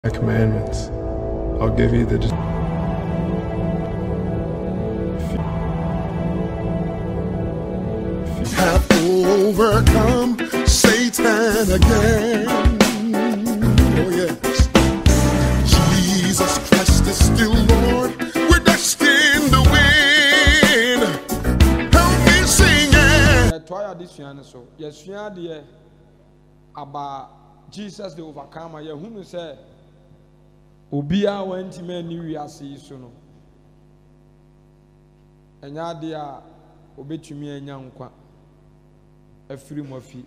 commandments. I'll give you the have overcome Satan again. Oh yes, Jesus Christ is still Lord. We're destined to win. Help me sing it. Try this one so. Yes, we are there about Jesus the overcomer. Yeah, who say Obia went to me new year see so. And ya dia obetumi anya nkwa afiri mo afi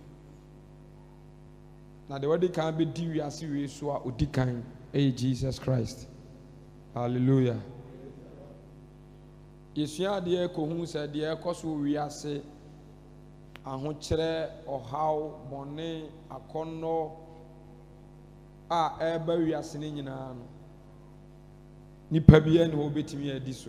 na de wadi kan be di wiase we so a odi kan Jesus Christ. Hallelujah. Yesua de ko hu se de ekoso wiase ahokyere ohaw bone akonno a eba wiase ne nyina no nipa bia ne obetumi adi so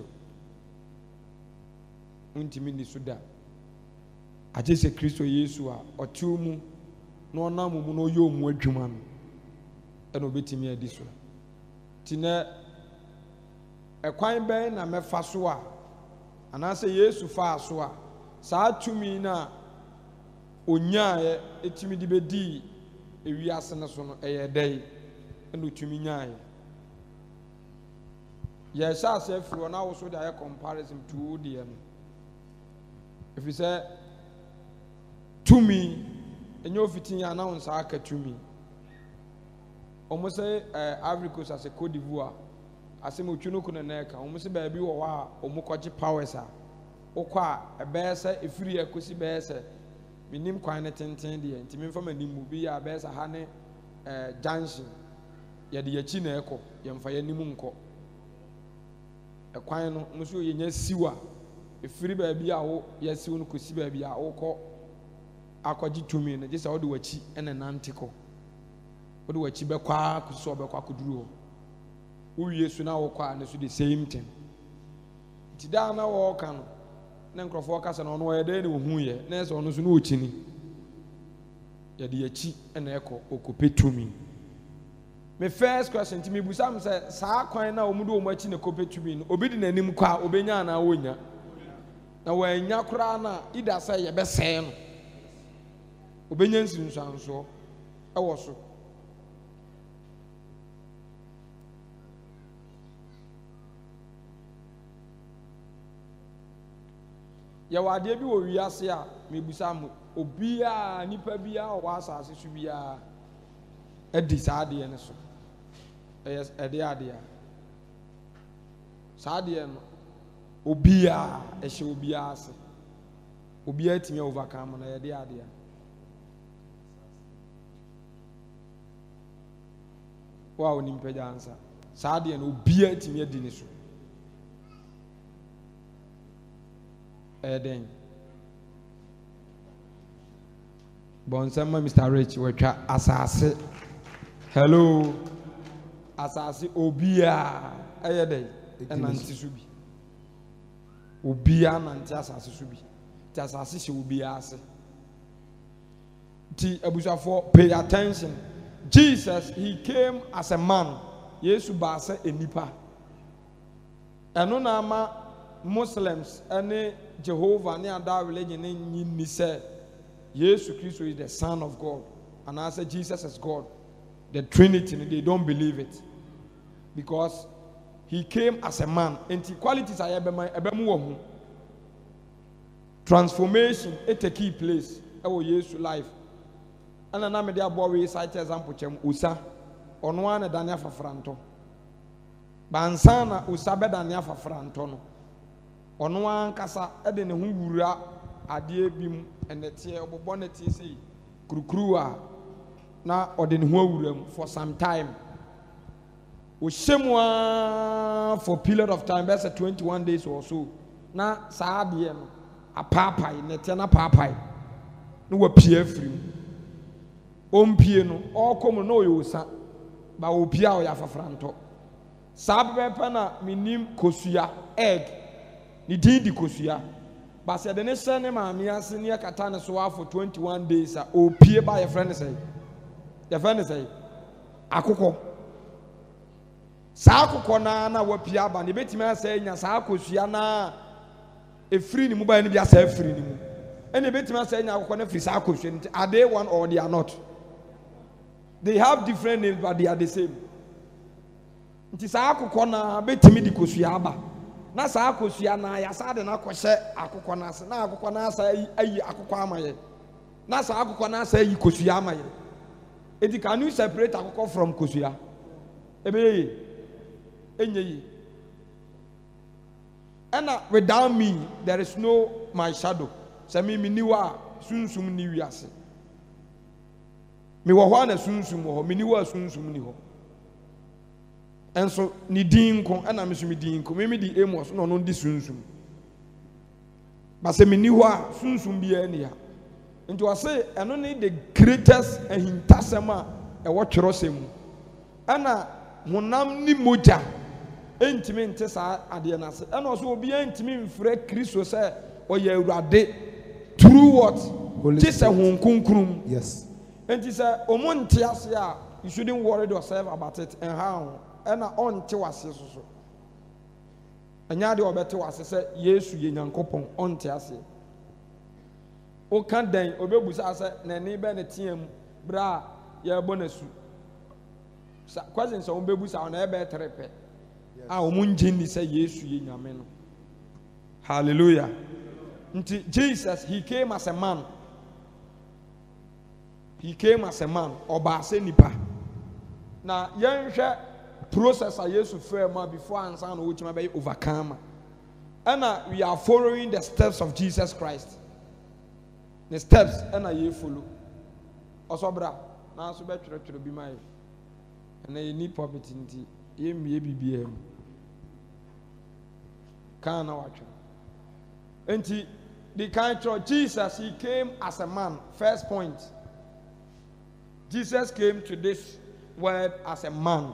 untimi ni suda ajese Kristo Yesu a otumu na onamu no yomu adwuma no eno betimi adi so tine ekwan ben na mefa so a anase Yesu fa so a saa tumi na onyaa etimi di bedi ewiase ne so no eye dai eno tumi nyaa ye sha se firo na wo so da comparison to the if you say to me and you're fitting your announce aka to me almost say Ivory Coast as a Cote d'Ivoire as a mutuno kuna neka almost baby wa omukoji powers a okwa ebese efiri ekosi bese minim kwan tenten de ntimi mfa manim bi ya bese ha ne junction ye de yachi na eko ye mfa ya nimu nko ekwan no muso ye nya siwa efiri baabi a wo yesi wo no kosi baabi a wo kɔ akɔgye tumi no gye sɛ wo de wachi ene nante kɔ wo de wachi bɛkwa kosi ɔbɛkwa koduru wo Yesu na wo kɔ a ne so the same thing ti da na wo ka no ne nkrɔfo ka sɛ no no yɛ de ne wo hu yɛ na sɛ ɔno so no wo chi ni yɛ de yachi ene ɛkɔ okopɛ tumi. My first question to me busam sɛ saa kwan na omudo o machi ne kopɛ tumi no obi di nanim kɔ a obenya na wonya na wanya kura na ida say ye bɛsɛn no obenya nsinsanso ɛwɔ so ya wade bi wo wiase a mebusa mo obi a nipa bi a wo asase so bi a edi saade ne so ede ade a saade no obi a ehye obi ase obi a timi overcome na ede ade a wa oni mpagya ansa saade no obi a timi adi ne so eden bonsama Mr. Rich wetwa asase hello asase obi a eyede enanti so bi obi a nanti asase so bi ti asase hye obi ase ti abusafo pay attention. Jesus, he came as a man. Yesu ba se enipa eno na ama Muslims ene Jehovah ne ada religion ne ni say Jesus Christ is the Son of God and I say Jesus is God. The Trinity, they don't believe it because he came as a man and the qualities are ebemu transformation it a key place our Yesu life and na me dey boy we cite example chem usa ono an dania fafranto bansana usa be dania fafranto no ono an kasa e de ne ho wura ade bim enete obobɔ ne tie sei kurukuru a na ode ne ho awuram for some time o shemwa for period of time best 21 days or so na saade no apapai nete na papai no wa pie afrim ompie no okom no yosa ba opia o ya fafranto sabepe na minim kosua egg ni dindi kosua ba se de ne se ne maami ase ne kata ne so for 21 days a opie ba your friend say akoko saa akokɔ na wapia aba ne betimi asa nya saa akosua na efiri ni mu ba ni bi asa efiri ni mu ene betimi asa nya akokɔ na firi saa akosua ni are they one or they are not? They have different names but they are the same. Nti saa akokɔ na betimi di kosua aba na saa akosua na ya saa de na akɔhyɛ akokɔ na ase na akokɔ na asa ayi akokɔ amaye na saa akokɔ na asa ayi kosua amaye. Eti can you separate akokɔ from kosua? Ebe enye. And without me there is no my shadow. Say me niwa sunsum ni wiase. Me wo ho na sunsum ho, me niwa sunsum ni ho. Enso ni din ko ana me so me din ko me di Amos no no di sunsum. Ba say me niwa sunsum bia ni ya. Nti wa say eno ni the greatest ahintasem a e wo twerosem. Ana honam ni moja entimi nte saa ade na se ena so obi entimi mfre Kristo se oye awurade through what just a hon kunkrum. Yes. Enti se omonte ase a you shouldn't worry yourself about it and how ena onte wase so anya de obete wase se Yesu ye Nyankopon onte ase o kan dan obebusa se na ni be ne tiam bra ye bonasu questions on bebusa on ebe trepe a omunjini say Yesu ye nyame no. Hallelujah. Nti Jesus, he came as a man. He came as a man. Oba se nipa. Na yenhwe process a Yesu firma before ansa no wuchima be overcome. And we are following the steps of Jesus Christ. The steps and ye follow. Osobra na so be twere bi mai. And you need poverty nti yem ye bibia can na watch. Nti the kind of Jesus, he came as a man. First point, Jesus came to this world as a man.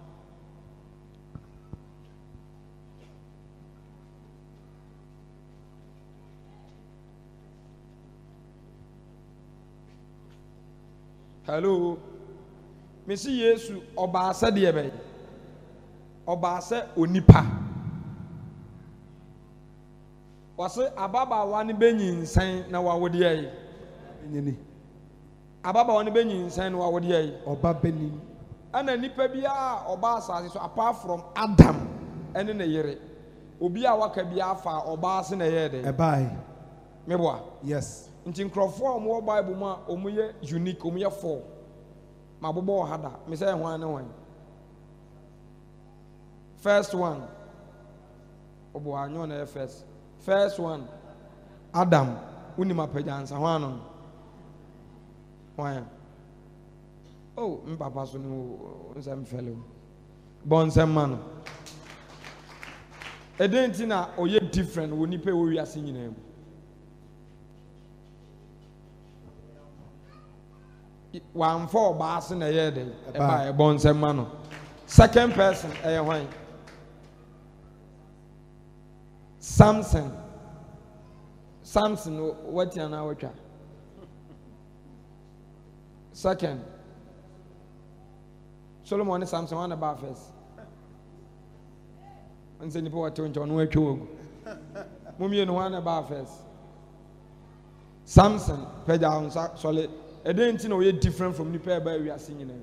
Hello. Mesi Yesu oba asa de ebe oba asa onipa wase ababa wani benyi nsan na wawode ayi Nyini. ababa wani benyi nsan na wawode ayi Oba beni. ana nipa bia oba asase so apart from Adam ene ne yere obi a waka bia afa oba ase na yede Ebai. meboa. Yes. Nti nkrofo omo Bible ma omo ye unique omo ye four ma bobo hada me say hwan ne hwan. First one obo anyo na first one Adam unima pajansa hwan no hwan. Oh mpapa so no nsem fellow bon sem man edenti na oye different woni pe wo wiase nyina mu. One for bass in a year day, a bones and mano. Second person, a wine. Samson, what you know? Second, Solomon is Samson one about first. And send the poor to John Wake. Mummy and one about first. Samson, Pedal, solid. I don't know you're different from the pair by we are singing them.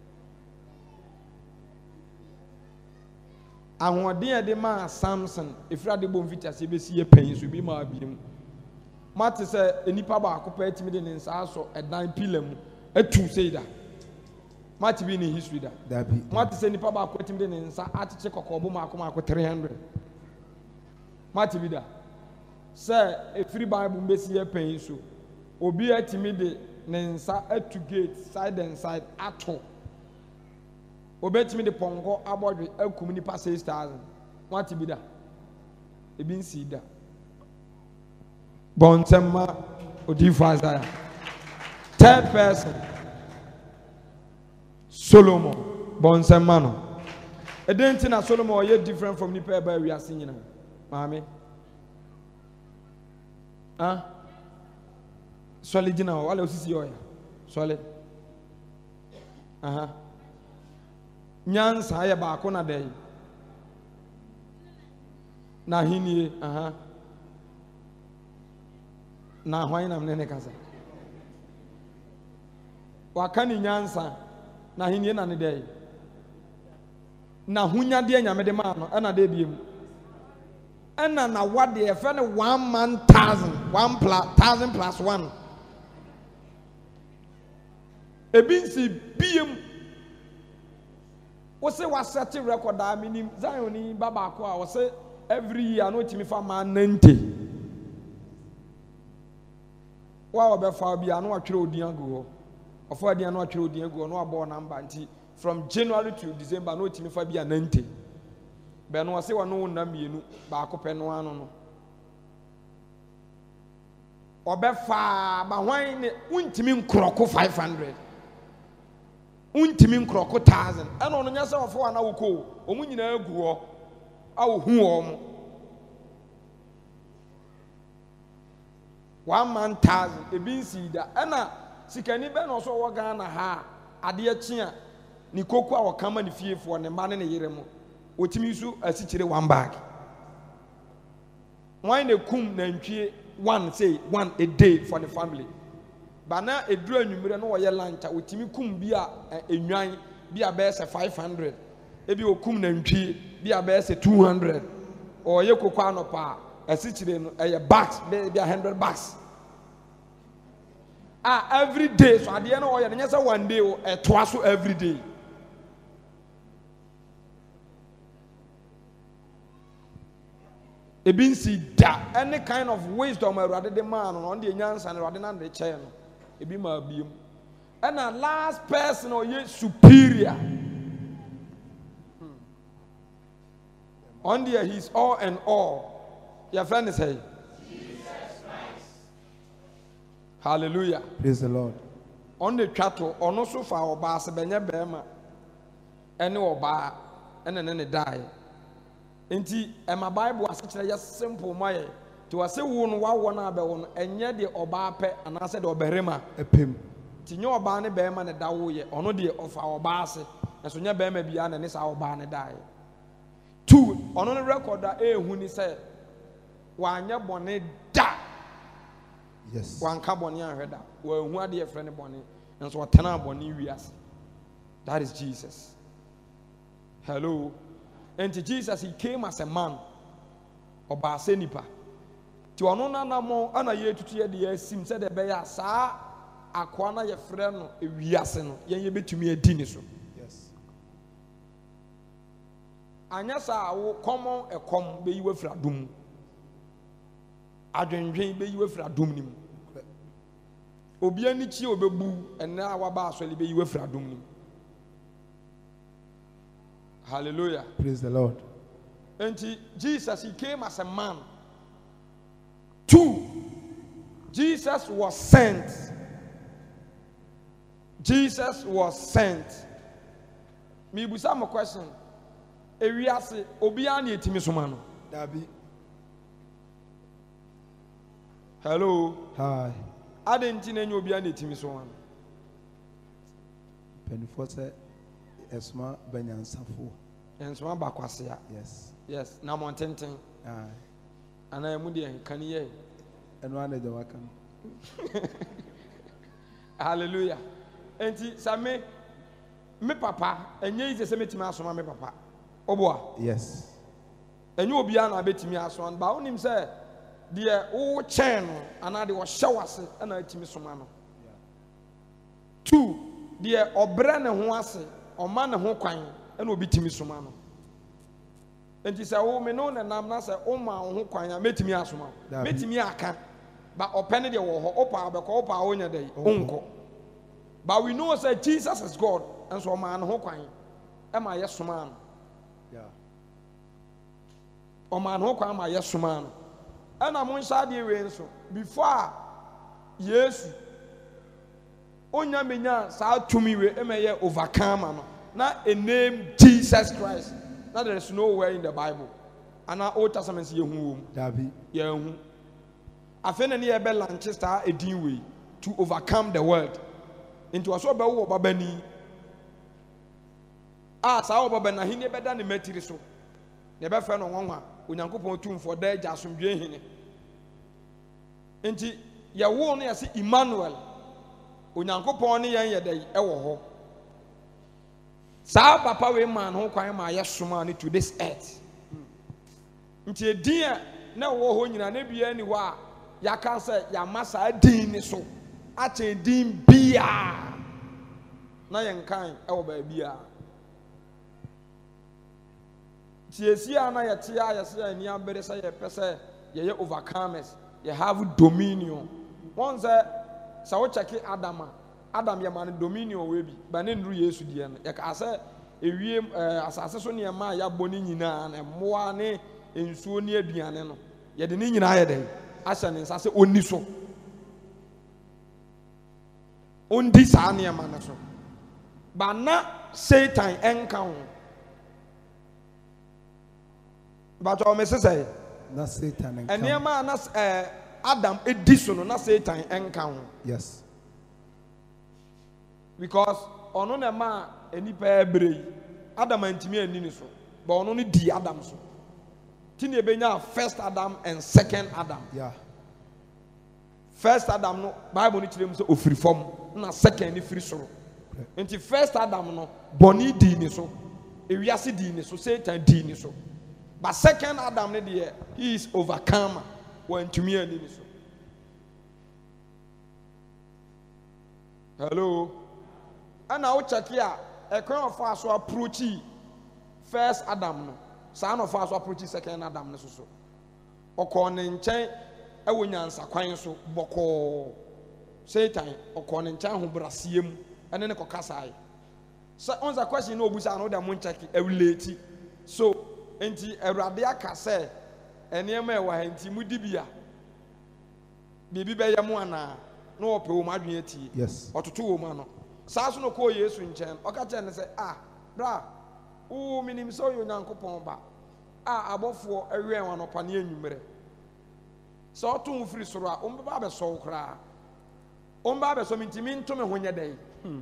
And what dear the man Samson, if you are the bonvita, see a pain, so be my beam. Marty said, any papa compared to me in Sasso at 9 p.m. at 2 say that. Marty be in history that. Marty said, any papa quit him in Sa check or Coboma 300. Marty be that. Sir, a free Bible may see a pain, so. Obi atimide nensa to gate side and side ato obetimi de ponko abodwe akum nipa 6000 what be da e bin si da bontemma odifo Isaiah. Third person Solomon bontemma no edenti na Solomon oye different from nipa ba wi ase nyina maame solid na wale osisi oya solid nyansa yɛ baako na dɛn na ahennie na hwan nam ne kasa waka ne nyansa na ahennie na ne dɛn na hunyadeɛ nyame de maa no ɛna dɛ biem ɛna na wadeɛ ɛfɛ ne 1,000 plus 1 ebi nsi biem wose wasɛte record a minim Zion ni babaako a wose every year no timi fa ma 90 wa obɛfa bi ano atwere odin agu hɔ ɔfa odin ano atwere odin agu hɔ no abɔ number nti from January to December no timi fa bi a 90 bɛ no wose wa no na mienu baako pɛ no ano no ɔbɛfa ba hwan ne untimi nkrɔko 500 untimi nkrɔko 1,000 ɛna ɔno nya sɛ ɔfo ana wokɔ ɔmu nyinaa agu hɔ a wohu wɔn 1,000 ebi nsi da ɛna sikani bɛ na ɔso ɔwɔ Ghana ha adeɛ kye a ne koko a ɔkama ne fiefoɔ ne mba ne ne yere mu otimi so asikyire 1 bag wɔn na kum nantwie 1 a day for the family bana eduru anwumire no wɔyɛ lunch a otimi kum bi a enwan bi a bɛyɛ 500 ebi okum nantwie bi a bɛyɛ 200 ɔyɛ koko anopa asikyire no ɛyɛ bags bi a 100 bags every day so adeɛ no ɔyɛ no nyɛ sɛ 1 day o ɛtoa so every day ebi nsi da any kind of wisdom Awurade de maa no ɔno de nyansa no Awurade nan de kyɛn no ebi ma biem ɛna last person ɔyɛ superior on there he's all and all your friend is hey Jesus Christ hallelujah Praise the Lord. on the twato ɔno so fa ɔbaa se bɛnyɛ bɛrima ɛne ɔbaa ɛna ne die enti ɛma Bible asekyerɛ yɛ simple ma yɛ to wase wo no wawo na abɛwo no ɛnyɛ de ɔbaa pɛ anaasɛ de ɔbɛrima Epim. ti nyɛ ɔbaa ne bɛrima ne da wo yɛ ɔno de ɔfa ɔbaa ase ɛso nyɛ bɛrima bia na ne saa ɔbaa ne dae 2 ɔno no record a ehu ni sɛ wanyɛ bɔne da Yes. wanka bɔne ahwɛ da wahu adeɛ frɛ ne bɔne nso ɔtena bɔne wiase that is Jesus hello and Jesus he came as a man ɔbaa sɛ nipa ti ɔno nanamo ana yɛ tutu yɛ de asim sɛ de bɛyɛ saa akoa na yɛ frɛ no ewiase no yɛn yɛ betumi adi ne so Yes. anya saa wo common ɛkɔm bɛyi wafira dum adwendwen bɛyi wafira dum nim obi ani kyi obɛbu ɛnɛ a waba asɔle bɛyi wafira dum nim hallelujah Praise the Lord. and Jesus he came as a man 2 Jesus was sent me busa mo question ewiase obiara na etimi soma no Dabi. hello Hi. adenti na enye obiara na etimi soma no Penifo sɛ esma banyansafo. enso aba kwasea yes na mo tenten Aye. ana emu de kan ye Ɛno ana de waka no. hallelujah enti same me papa enye yi se metimi asoma me papa oboa Yes. enye obiara na betimi asoma ba onim se de wo chen no ana de wo hye wase ana etimi soma no 2 de obre ne ho ase ɔma ne ho kwan ɛna obi timi soma no enti sɛ wo me no na nam na sɛ wo ma wo ho kwan a metimi asoma metimi aka ba ɔpɛ ne de wɔ hɔ opa abɛkɔ opa onya dɛ onkɔ but we know say Jesus is God and so ɔma ne ho kwan ɛma yɛ soma no Yeah. ɔma ne ho kwan ma yɛ soma no ɛna mo nhyɛ adeɛ wei nso before Yesu onya menya saa tumi we ɛmɛyɛ overcomer no na a name Jesus Christ now there is nowhere in the Bible and our Old Testament say yehu Dabi. yehu afena ne yebe Lancaster edin we to overcome the world into aso be wo babani saa obobe na hini beda ne matiri so ne be fe no nwanwa onyankopon tumfo da agya asomdwe hini enti ye wo no ye se Emmanuel onyankopon ne yen ye dai e wo ho saa papa we man ho kwan ma ye soma ne to this earth nti edin na wo ho nyina na bia ni wa ya kan se ya masa din ni so a chen din bia na yen kan e wo ba bia tiesia na ye tia ye se ani ambere se ye pese ye overcomers ye have dominion one say sa wo check Adam ye man dominion we bi ba ne nru Yesu die no ye ka se ewiem asase so ne ma ya boni nyina na moa ne ensuo ne aduane no ye de ne nyina ye den ahye ne nsa se onni so ondi sa ne ma na so ba na Satan enka ho ba to me say na Satan enka ene ma na Adam edi so no na Satan enka ho yes because ono na ma enipa ebrei Adam antimi ani so but ono no di Adam so tini ebenya first Adam and second Adam yeah first Adam no Bible ni kire mu so ofiri fom na second ni firi soro enti first Adam no boni di ni so ewiase di ni so Satan di ni so but second Adam ne de he is overcomer when tumi ani ni so hello and I check here a crown of us approach first Adam no son of us approach second Adam no so okọ ne nchen e wo nyansa kwan so boko Satan okọ ne nchen ho brasiem ene ne kokasai so on the question no obusa no da mon check e relate so enti Awurade aka say enema e wa enti mudi bia bibi be yam ana no ope wo madwen atie yes ototo wo ma no saa so no ko Yesu nchen oka che ne say bra o minim so yo Nyankopon ba abofo awie wan opa ne anwumere so oto mfiri soro a ombeba be so kra omba be so mintimi nto me honye den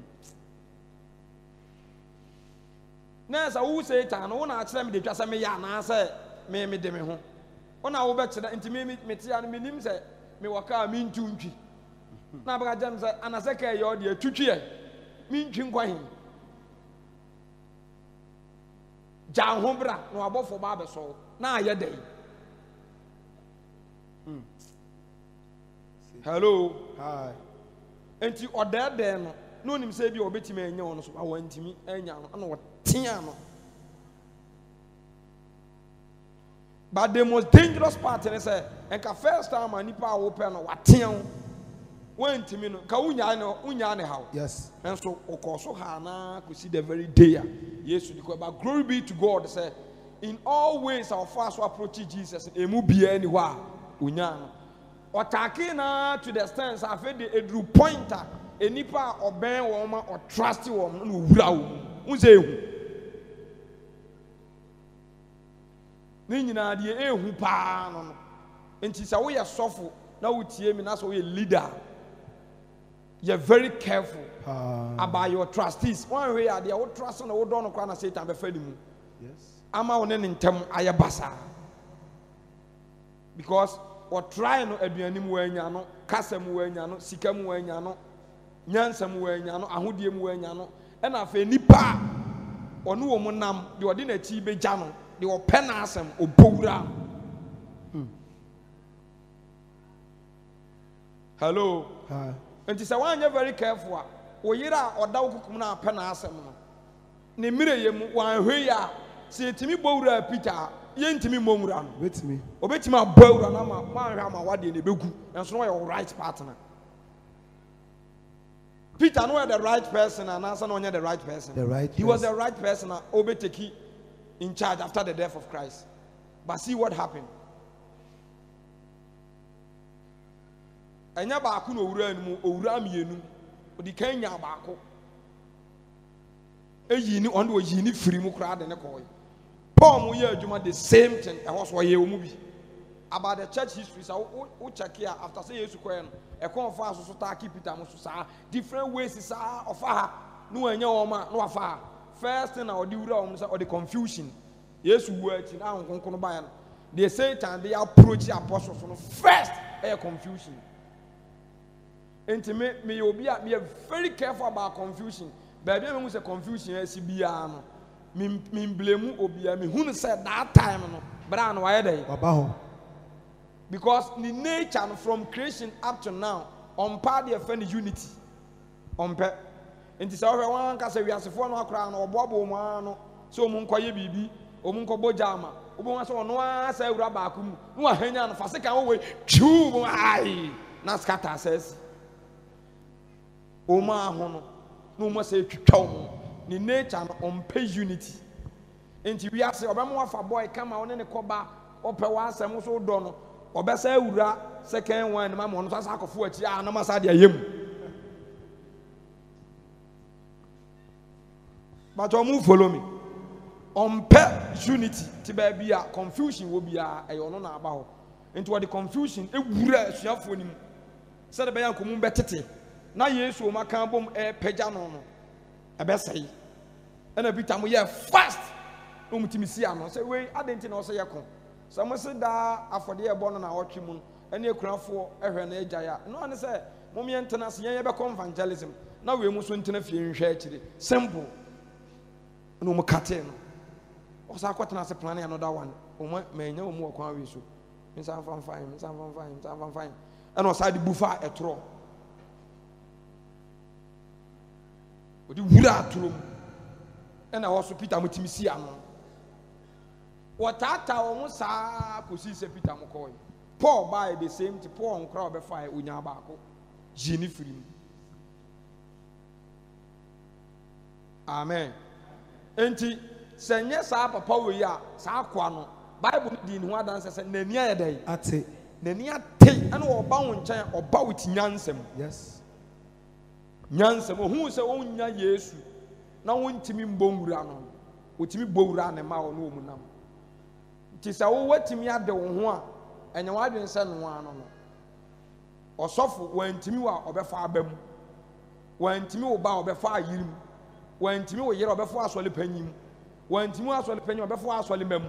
na sa wo Satan no na akere me de twasa me ya na say me de me ho ona wo be kire ntimi me tia no minim say me waka mi ntuntwi na baga jam say anaseka ye o de atutwi e mi ntwi nkwahin jan ho bra no abofo ba be so na aye den hello hi enti odede no nim say bi obetimi anya wono so awantimi anya no na wotia no but the most dangerous part is say enka first time anipa a wo pe no watia wo wantimi no ka unya ne how yes and so okoso ha na ko see the very day yes but glory be to God say in all ways our first approach Jesus emu bia ni wa unya no otake na to the stance afa the edru pointer enipa oben wo ma o trust wo na owura wo unse ehu ni nyina de ehu pa no enti sa wo ye sofo na wo tie mi na so wo ye leader you're very careful about your trustees one way they are trust na wo don no na Satan be fadi mu yes ama wo ne ntem ayabasa because or try no aduanim wo anya no kasam wo anya no sikam wo anya no nyansam wo anya no ahodie mu wo anya no e na afa nipa ono wo munam de ode na chi beja no de wo pe na asem obowura hello hi enti say wan very careful a wo yira oda okukum na pe na asem no ne mire yemu wan hwe ya se timi bowura Peter ye ntimi momura no wait me obetimi abawura na ma hwa ma wade ne begu enso no your right partner Peter no the right person and answer no the right person he was the right person obeteki in charge after the death of Christ but see what happened anya ba ku no owura anu owura mienu odi kan nya ba ko eyi ni on do yi ni firi mu kra de ne ko Paul mu ye adwuma the same thing e ho so ye o mu bi about the church history so we check here after say Jesus ko e kon fa so ta keep Peter mo so sa different ways sa of ha no anya o ma no afa first thing or the confusion. Yes, words now on they say and they approach the apostles first confusion. Intimate me will be very careful about confusion. Baby, when we say confusion, yes, be me blame obia me who said that time no, but I know why they. Because the nature from creation up to now, on part the offend unity, on pet. Nti sɛ ɔhwɛ wɔn ankasa wiasefoɔ no akora no ɔboaboa mu ara no sɛ ɔmo nkɔyɛ biribi ɔmo nkɔbɔ gyama ɔbɛn sɛ ɔno ara sɛ awura baako mu na wahanya no fa sika wɔwɔ twiw mu ayi na skata asɛsi ɔmo aho no na ɔmo sɛ twitwa ɔmo ne nature no ɔmpɛ unity nti wiase ɔbɛn mo afa boy kama ɔne ne kɔba ɔpɛ wɔ asɛm so dɔ no ɔbɛsɛ awura second one ne ma mo ɔno sɛ akɔfo akyi a na ma sa de ayɛ but omu follow me on pet unity ti ba bia confusion wo bia e ono na aba ho into what the confusion e wura asuafo nim se de be yan komu betete na yesu o maka bom e pagya no no e be sei e na Peter mo ye fast no mutimi si ano se we adenti na o se ye kon se mo se da afode e bo no na otwe mu e na ekurafo ehwe na agya ya no ane se mo me ntena se yen ye be evangelism na we mu so ntena fie nhwe akire simple no mo kate no o sa kwatena se plan another one o ma nya o mu okwan we so nsan fan and o sa di bufa etro o di wura atro and I also Peter mutimi si ano o tata o mu sa kosi se Peter mo koy Paul by the same to Paul on crowd be fire onya baako jini free amen. Enti senye sa papa we ya sa akwa no Bible di ni ho adanse se nani ayedai ate nani ate ana oba wo nkyɛn oba with nyansem yes nyansem ohu se onya Yesu na wontimi mbowura no otimi bowura ne ma wo no omunam nti sa wo watimi ade wo ho a enya wadwen se no ano no osofo wantimi wa obefa abam wantimi wo ba obefa ayirim wantimi wo yere obefo asole panyim wantimi asole panyim obefo asole mam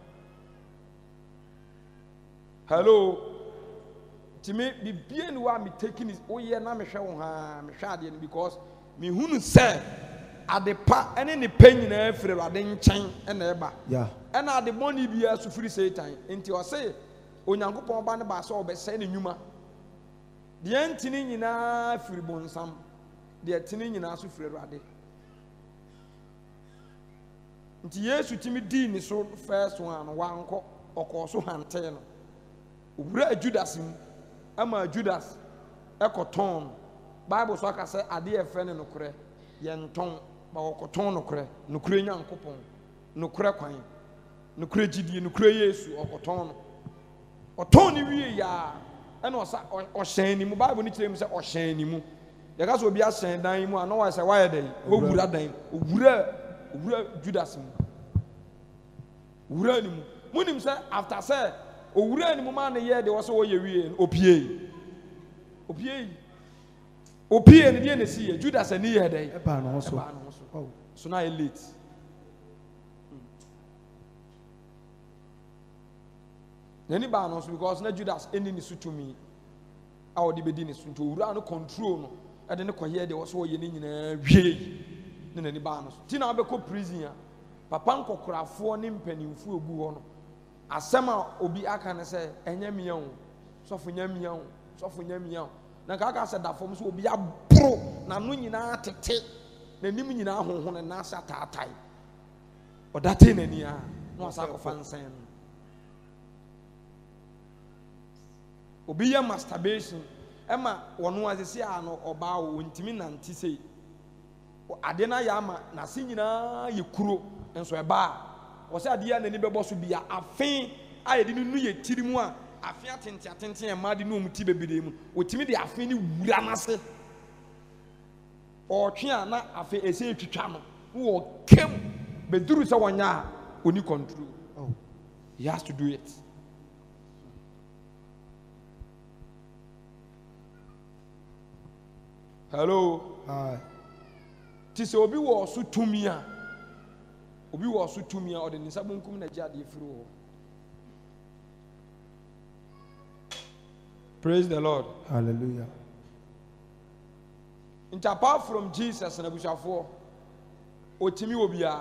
hello timi bibie ni wa me taking is oye na me hwe wo ha me hwe ade because me hunu se adepa ene ne panyina afire ade nkyɛn ena eba yeah ena ade boni bia sufiri Satan enti o se onyankopɔn ba ne ba se obese ne nwuma de antini nyina afiri bonsam de atini nyina sufiri ade nti Yesu timi di ni so first one wanko okoso hante no obura Judas mu ama Judas ekoton Bible so aka say ade efe ne nokore ye nton ba okoton nokore nokore nyankopon nokore kwan nokore gidie nokore Yesu okoton no oton ni wie ya ena osa ohyen ni mu Bible ni kire mu say ohyen ni mu ye ka so obi ahyen dan mu ana wa say why dan obura dan obura Judas mu wura ni mu munim say after say o wura ni mu ma na ye de wo so wo ye wie opie ni de na si ye Judas ani ye den e ba no so so na late nani ba no so because na Judas eni ni sutumi a wo de bedi ni so to wura no control no e de ne koye de wo so wo ye ni nyina wie ne nani ba no so ti na be ko prison ya papa nkokorafo ne mpanimfo egu ho no asɛm a obi aka ne sɛ ɛnyɛ mia wo sɔfo nyamia wo na kaka sɛ da fam so obi abro na no nyinaa tete na nim nyinaa honhon na asa taatai ɔdate nani a na ɔsa kɔfa nsɛn no obi yɛ masturbation ɛma wɔno asese a no ɔbaa wo ntimi nante sei ade na ya ama na se nyinaa yɛ kuro enso eba wo se ade ya nani bebo so bia afen ayedi nu ye tiri mu a afen atenten e ma de no muti bebede mu otimi de afen ni wura na se o twe na afen ese twitwa no wo kem beduru se wonya oni control he has to do it hello hi ti se obi wo so tumi a obi wɔ so tumi a ɔde ne nsa bonkum na gye adeɛ firi hɔ. Praise the Lord. Hallelujah. And apart from Jesus and abusuafoɔ, otimi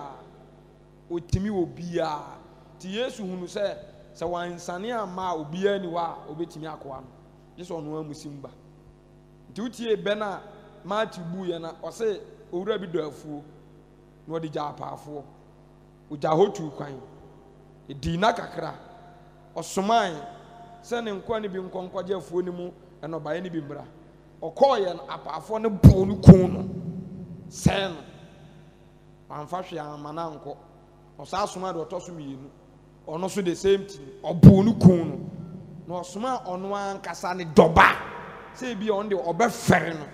obiara ti Yesu hunu sɛ wansane ama obiara ni wa obetimi akoa no Yesu ɔno amusimba nti utie bena Matthew buye na ɔsɛ owura bi do afuo na ɔde gya apaafoɔ ogya hotu kwan edi na kakra ɔsoman sɛ ne nkoa ne bi nkɔnkɔgye afuo ne mu ɛna ɔbaeɛ ne bi mbra ɔkɔɔyɛ no apaafoɔ ne bɔɔ no kun no sɛn no wamfa hwee ama na nkɔ ɔsaa soma de ɔtɔ so mmienu ɔno so the same thing ɔbɔɔ no kun no na ɔsoma ɔno ankasa ne dɔba sɛ ebi ɔno de ɔbɛfɛre no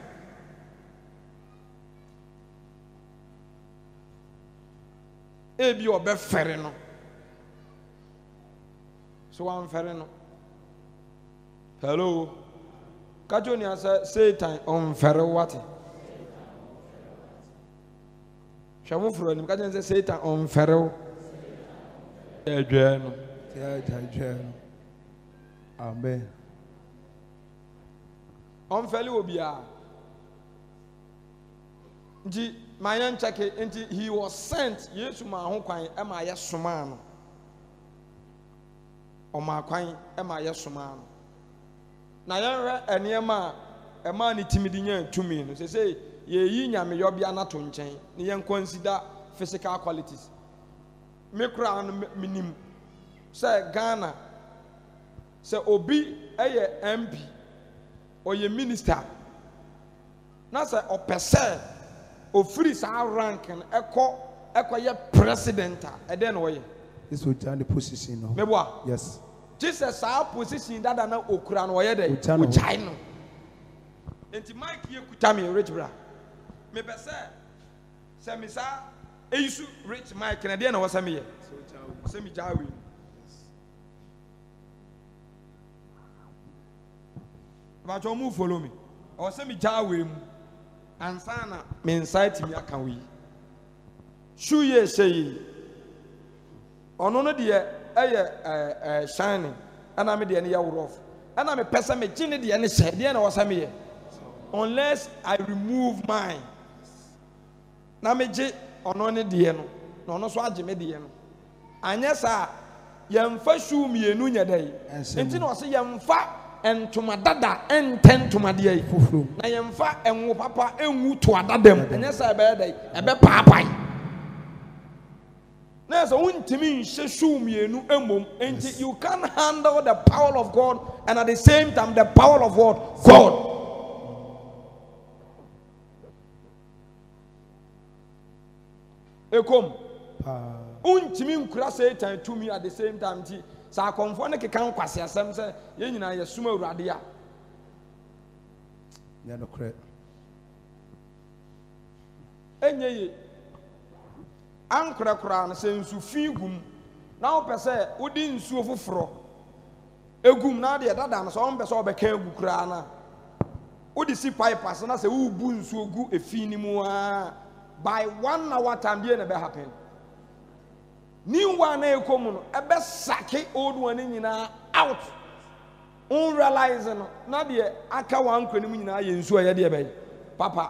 ebi ɔbɛfɛre no so wamfɛre no. Hello. Kajonia said, Satan on ferro water. Shamu for him. Kajonia said, Satan on ferro. Amen. On fellow Obia. My young check it, he was sent. Yes, my home coin, am I yes, Sumano? Or my coin, am I yes, Sumano? Na yɛnhwɛ nneɛma a ɛma ne timidi nya tumi no sɛ yɛyi nyame yɔbea no ato nkyɛn na yɛn consider physical qualities me kora no minim sɛ Ghana sɛ obi ɛyɛ MP ɔyɛ minister na sɛ ɔpɛ sɛ ofiri saa rank no ɛkɔyɛ president a ɛdɛn na ɔyɛ this will turn the position no meboa yes Jesus our position that na okura no oyɛ dɛ ochai no enti Mike ye kuta me rich bra me be sɛ me sa eyisu rich Mike na de na wasa me ye sɛ me jawe ba to mu follow me o sɛ me jawe mu ansa na me insight me aka we shu ye sɛ ɔno no de ɛyɛ shining ana me de ne yɛ rough ana me pesa me gine de ne hyɛ de na wasa me yɛ unless I remove mine na me gye ɔno ne de no na ɔno so agye me de no anyɛ sa yɛmfa shu mienu nya dai enti na ɔse yɛmfa entoma dada ententoma de yi foforo na yɛmfa enwo papa enwu to adadam anyɛ sa ɛbɛ dai ɛbɛ paapai you can't handle the power of God and at the same time the power of what? God. Ekom. Untimi nkura Satan to me at the same time. Sa konfo ne keka nkwase asem se ye nyina ye suma awurade a. Ya no kre. Enye ankora kora na sɛ nsu fi gum na wo pɛ sɛ wodi nsuo foforo egum na de dada no sɛ wo pɛ sɛ obɛka egu kora na wodi si pipe as na sɛ wo bu nsuo gu efi ni mu a by 1 hour time dey na be happen new one na ekomu no ebe sake old one nyina out on realize no na de aka wan kwani mu nyina ye nsuo ye de be papa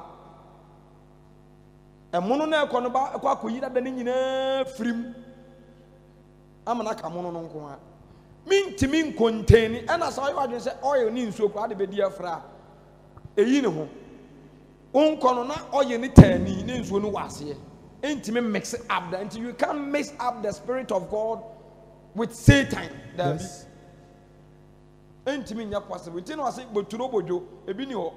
emono na ekɔ no ba ekɔ akoyi dada ne nyina firim amana ka mono no nko a mintimi nkonteni ɛna sa ɔyɛ adwen sɛ ɔyɛ ni nsuo kɔ ade be di afra eyi ne ho onkɔ no na ɔyɛ ne tani ne nsuo no wase intimi mix it up that until you can't mix up the spirit of God with Satan that yes. Intimi nya possible nti na ɔse boturo bojo ebi ni ho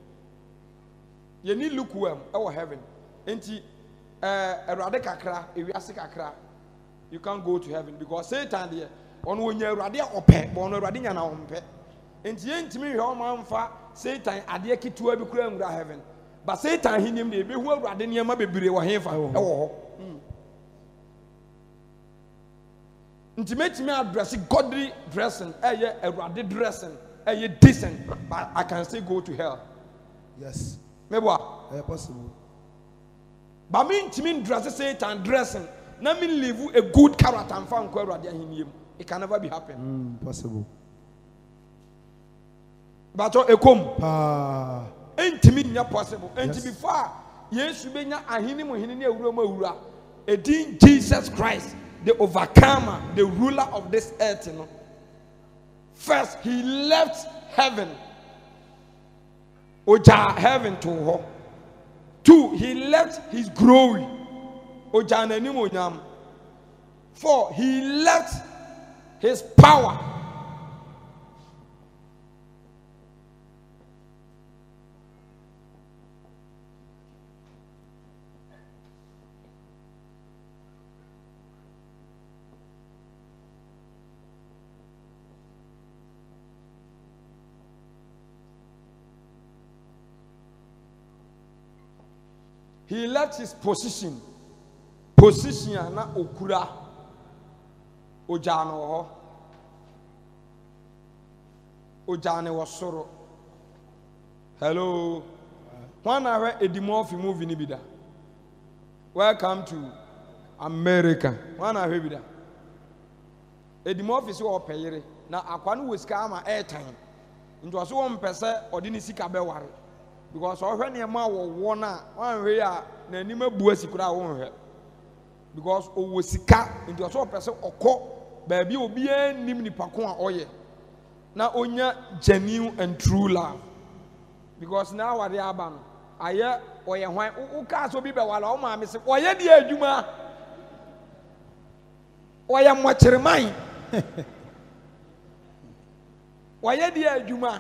ye ni lukewarm ɛwɔ heaven enti erade kakra ewiase kakra you can't go to heaven because Satan there on wonya erade opɛ but on erade nya na ompɛ enti entimi hwe o manfa Satan ade akitua bi kura ngura heaven but Satan hinim de ebehu erade niam bebire wo hefa ɛwɔ hɔ enti metimi address godly dressing erade dressing decent but I can still go to hell yes meboa possible but me intimi dress Satan dressing na me live a good character and found it can never be happen. Possible. But a come. Ah. Ain't me possible. And to be far, yes, you benya ahinimu hinini uroma ura. A dean Jesus Christ, the overcomer, the ruler of this earth. You know. First, he left heaven. Oja heaven to her. 2, he left his glory. Oja nanimu nyam. 4, he left his power. He left his position na okura ojano ho ojane wasoro. Hello, one hour Edimorphy movie ni bida. Welcome to America. One hour bida. Edimorphy si o peyere na akwanu wesika ama airtime nto so won pese odini sika be ware. Because all ne ma wo na wan we a na anim abu asikura wo hwe because o wo sika nti o so pese okọ ba bia obi anim nipa ko a oye na onya genuine and true love because now wade aba no aye oye hwan o ka so bi be wala o ma me se oye de adwuma oye mochirman oye de adwuma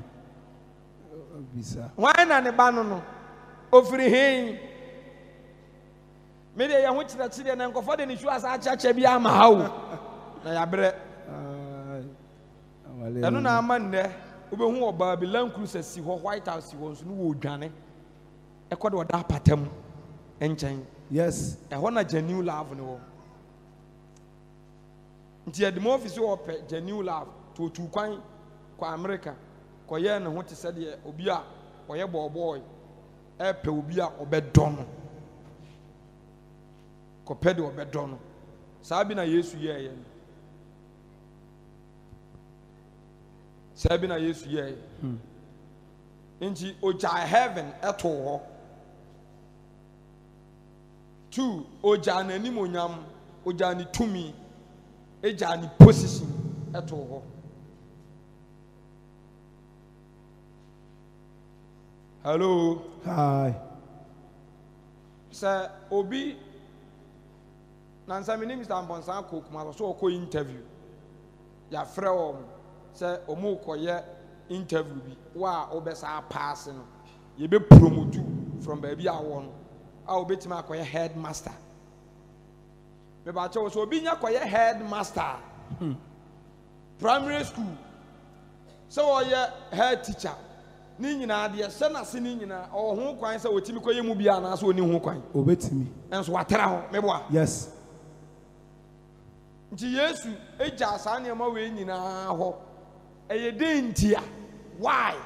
why na ne ba no ofiri hen me de ya ho kyerɛ na nkɔfɔ de ne hwu asa akyakya bi ama ha o na ya brɛ ɛno na ama nnɛ wobɛhu wɔ Babylon cruise si hɔ White House si hɔ nso no wɔ dwane ɛkɔ de ɔda apatam nkyɛn yes ɛhɔ na genuine love ne wɔ nti ɛde mo office wɔ pɛ genuine love to tu kwan kɔ America kɔyɛ ne ho te sɛ deɛ obi a ɔyɛ bɔɔbɔɔ ɛpɛ obi a ɔbɛdɔ no kɔpɛ de ɔbɛdɔ no saa bi na Yesu yɛɛyɛ no saa bi na Yesu yɛɛyɛ nti ogya heaven ɛto hɔ 2 ogya n'anim onyam ogya ne tumi egya ne position ɛto hɔ. Hello. Hi. Sir, Obi Nansa my name is Ambonsan Kokuma so ko interview. Ya frɛ o sɛ omu koye interview bi wa obesa pass no. Ye be promote from baby a wo no. A obetima akoye headmaster. Me ba che so obi nya koye headmaster. Primary school. So oye head teacher. Ni nyina de se na se ni nyina o ho kwan se otimi koye mu bia na so oni ho kwan obetimi enso watera ho meboa yes nti Yesu eja asa ne ma we nyina ho eye de ntia why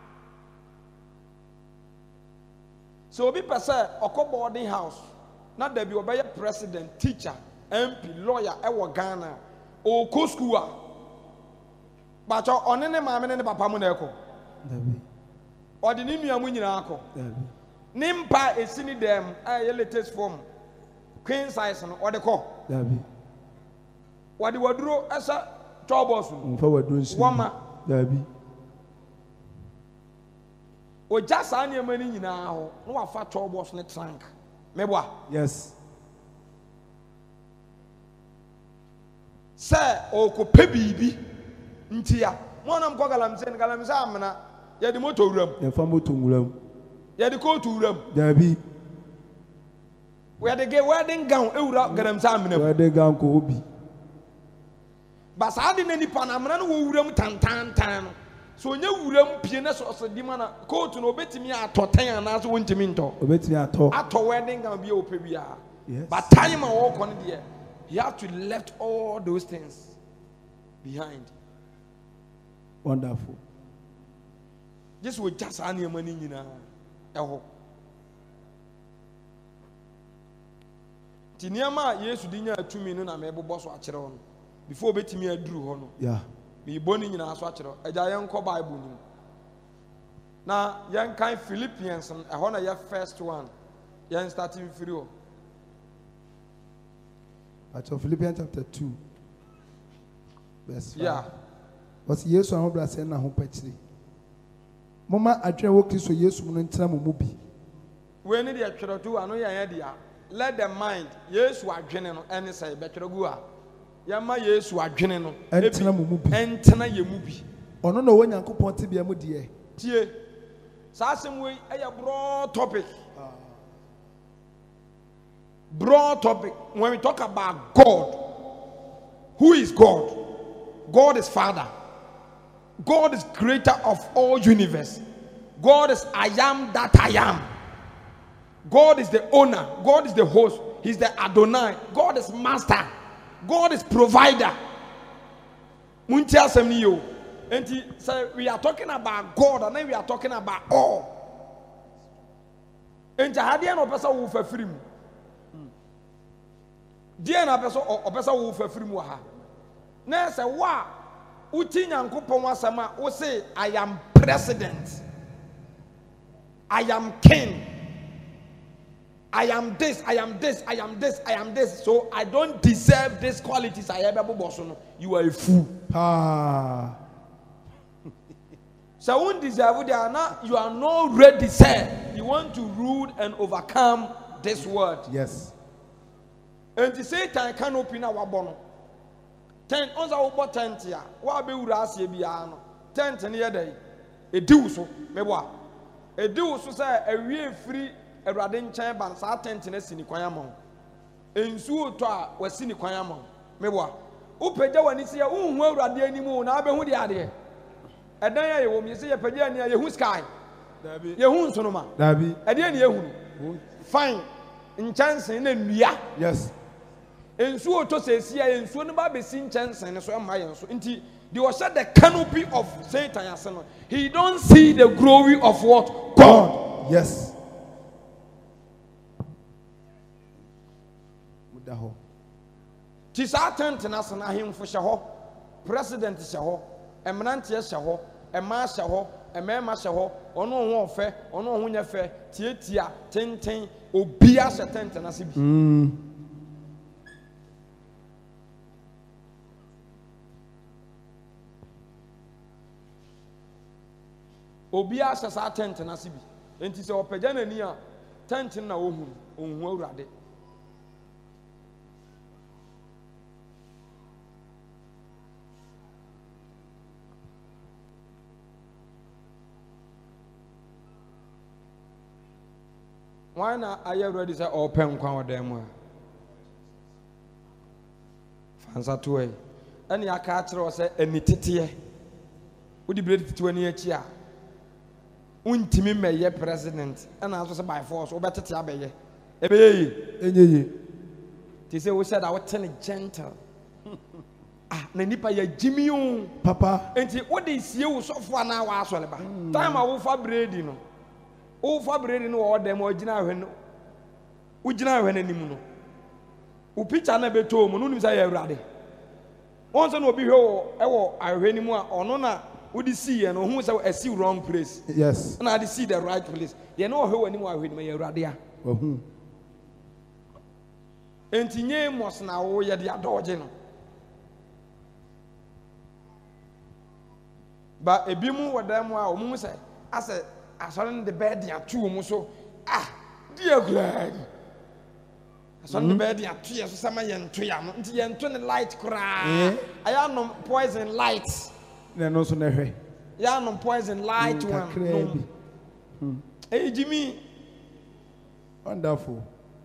so obi pese okọ boarding house na da bi obeye president teacher MP lawyer e wo Ghana o ko school a ba cho onene maame ne papa mu na eko dabi ɔde ne nua mu nyina akɔ ne mpa esi ni dem a ye latest form queen size no ɔde kɔ dabi wɔde waduro ɛsa tɔbɔs mfa waduro nsi wɔma dabi ɔgya saa nneɛma ni nyinaa hɔ na wafa tɔbɔs ne trunk meboa yes sɛ ɔkɔpɛ biribi ntia mo nam kɔ galamsey amena yɛde moto wuram yɛfa moto wuram yɛde kootu wuram dabi yɛde ge wedding gown ewura galamsey amena wedding gown ko obi basa de na nipa na amena no wɔ wuram tantantan no so onye wuram pie na so di ma na kootu no obetimi atɔtɛn ana so wontimi ntɔ obetimi atɔ wedding gown bi opɛ bi a yes but time a wɔkɔ no deɛ you have to left all those things behind. Wonderful. Just with just any money in Tiniama Yesu dinya 2 minutes na mebobɔ so akyerɛ wo no before betimi aduru hɔ no Yeah. me boni nyina so akyerɛ agya yɛn kɔ Bible nim na yɛn kan Philippians ɛhɔ na yɛ first one yɛn starting free o At Philippians chapter 2 verse 5. yeah Was Yesu an obra sɛ na ho pɛkyire. Mama adwene wo Kristo Yesu mu no ntena mo mu bi. we need the twɛrɛ to ano yɛn dia let the mind Yesu adwene no ɛne sɛ bɛtwɛrɛ gu a yɛma Yesu adwene no Ɛntena mo mu bi. ɛntena yɛ mu bi Ɔno na wɔ Nyankopɔn tebea mu deɛ. tie saa asɛm wei ɛyɛ broad topic. Broad topic. When we talk about God, who is God? God is Father. God is creator of all universe. God is I am that I am. God is the owner. God is the host. He's the Adonai. God is master. God is provider. Muntia asɛm yo. Enti so we are talking about God and then we are talking about all. Enti hadia no pesa wo fa firi mu. Dia na pesa wo fa firi mu ha. Na se wa uti Nyankopɔn asɛm a wo say I am president. I am king. I am this, I am this, I am this, I am this. So I don't deserve these qualities. I ever boss. You are a fool. Ah. So won't deserve it. You are not ready, sir. You want to rule and overcome this world. Yes. And to say time can open our bono. 10 on the tent here. What be urasi biano? 10 near day. A do so, meboa. A do so say a real free. A radin chamber, sa tentness in the Quayamon. And so to was in the Quayamon. Mewa. Upeja when it's your own world at the anymore, now be who the idea. A day you will see a pedia near your sky. Your sonoma. Dabi. At the end, you fine in chance and ya. Yes. And so to say, see, and so no be seen chance and so am I. So indeed, they was said the canopy of Satan. He don't see the glory of what? God. Yes. Tisa tent na sana ahemfo hye ho president hye ho eminante hye ho ema hye ho emema hye ho ono ho ofe ono ho nya fe tietia tenten obi a hye tent na se bi obi a hye sa tent na se bi enti se opagya nani a tent na ohun awurade. Why not? Are you ready to open kwa demo? Fansa tuwe. Any akatra or say any titiye. Would you be ready to any chia? Untimi me ye president, and I was by force or better tiabe. Ebe. They say we said I was telling gentle. Ah, Nanipa ye Jimmy Papa. And what is you so for an hour? Time I will fabricate, you know. O fabricate no order more general when any o picture never told me, say ready. Once and will be here, I really more or no, would you see and who say I see wrong place? Yes. And I see the right place. You know who anymore with me, Radia. And Tinye must now, you're the adorable. But a bimu what them were, say, I said. I saw in the bed, there are 2 so. Ah, dear glad. I saw in the bed, there are 2 years, some young 2 and 20 light cry. I am no poison lights. No, so never. Ya no poison light one. Hey, Jimmy. Wonderful.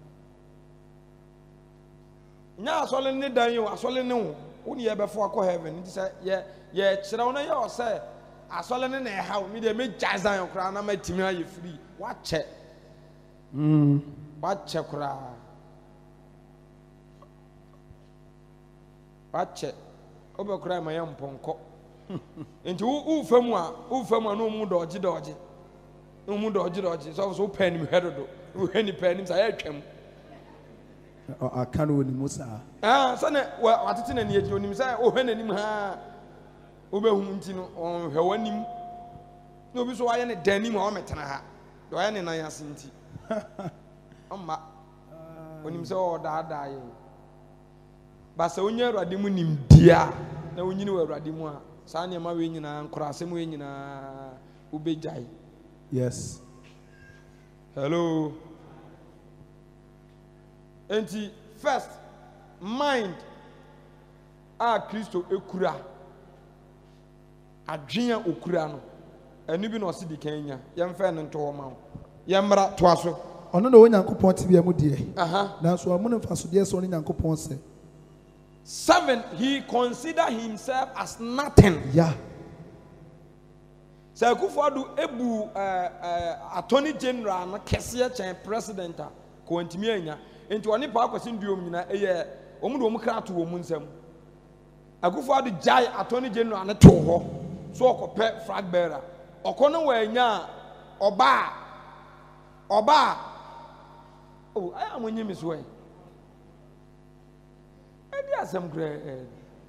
Now, I saw in the day, I saw in no. Only before I heaven. It said, yeah, Chirona, you say. I saw in a house, me they make jazz on crown, I made Timmy you free. Watch it. Watch it, cry. Watch it. Over cry my young ponko. Into who famua, no more dodgy. No more dodgy. So I was open him head of any pennies I had him. I can't win Musa. Son, well, what it's in any age, when say, oh, when any ha, Oberhuntin on her one him. No, so I am a Danny Mohammed and I have. Do I any Naya Sinti? When him saw that dying. But so when you're Radimunim, dear, now when you know Radimua, Sanya Marina and Krasimwina Ubejai. Yes. Hello. And first, mind. Christo Ekura. Adrian Okurano. And you be no see the Kenya. Young fan and Toma. Yamra Twaso. Ono no Nyankopon ti bia mu de. Now so amu ne faso de so Nyankopon se. 7, he considered himself as nothing. Yeah. So Akufo-Addo ebu attorney general na kese chen president a ko ntimi anya enti oni pa akwese nduom nyina eye omudo omu kra to omu nsam. Akufo-Addo jai attorney general na to ho so okope flag bearer okono wa anya oba oh I am onye miso e edi asem kra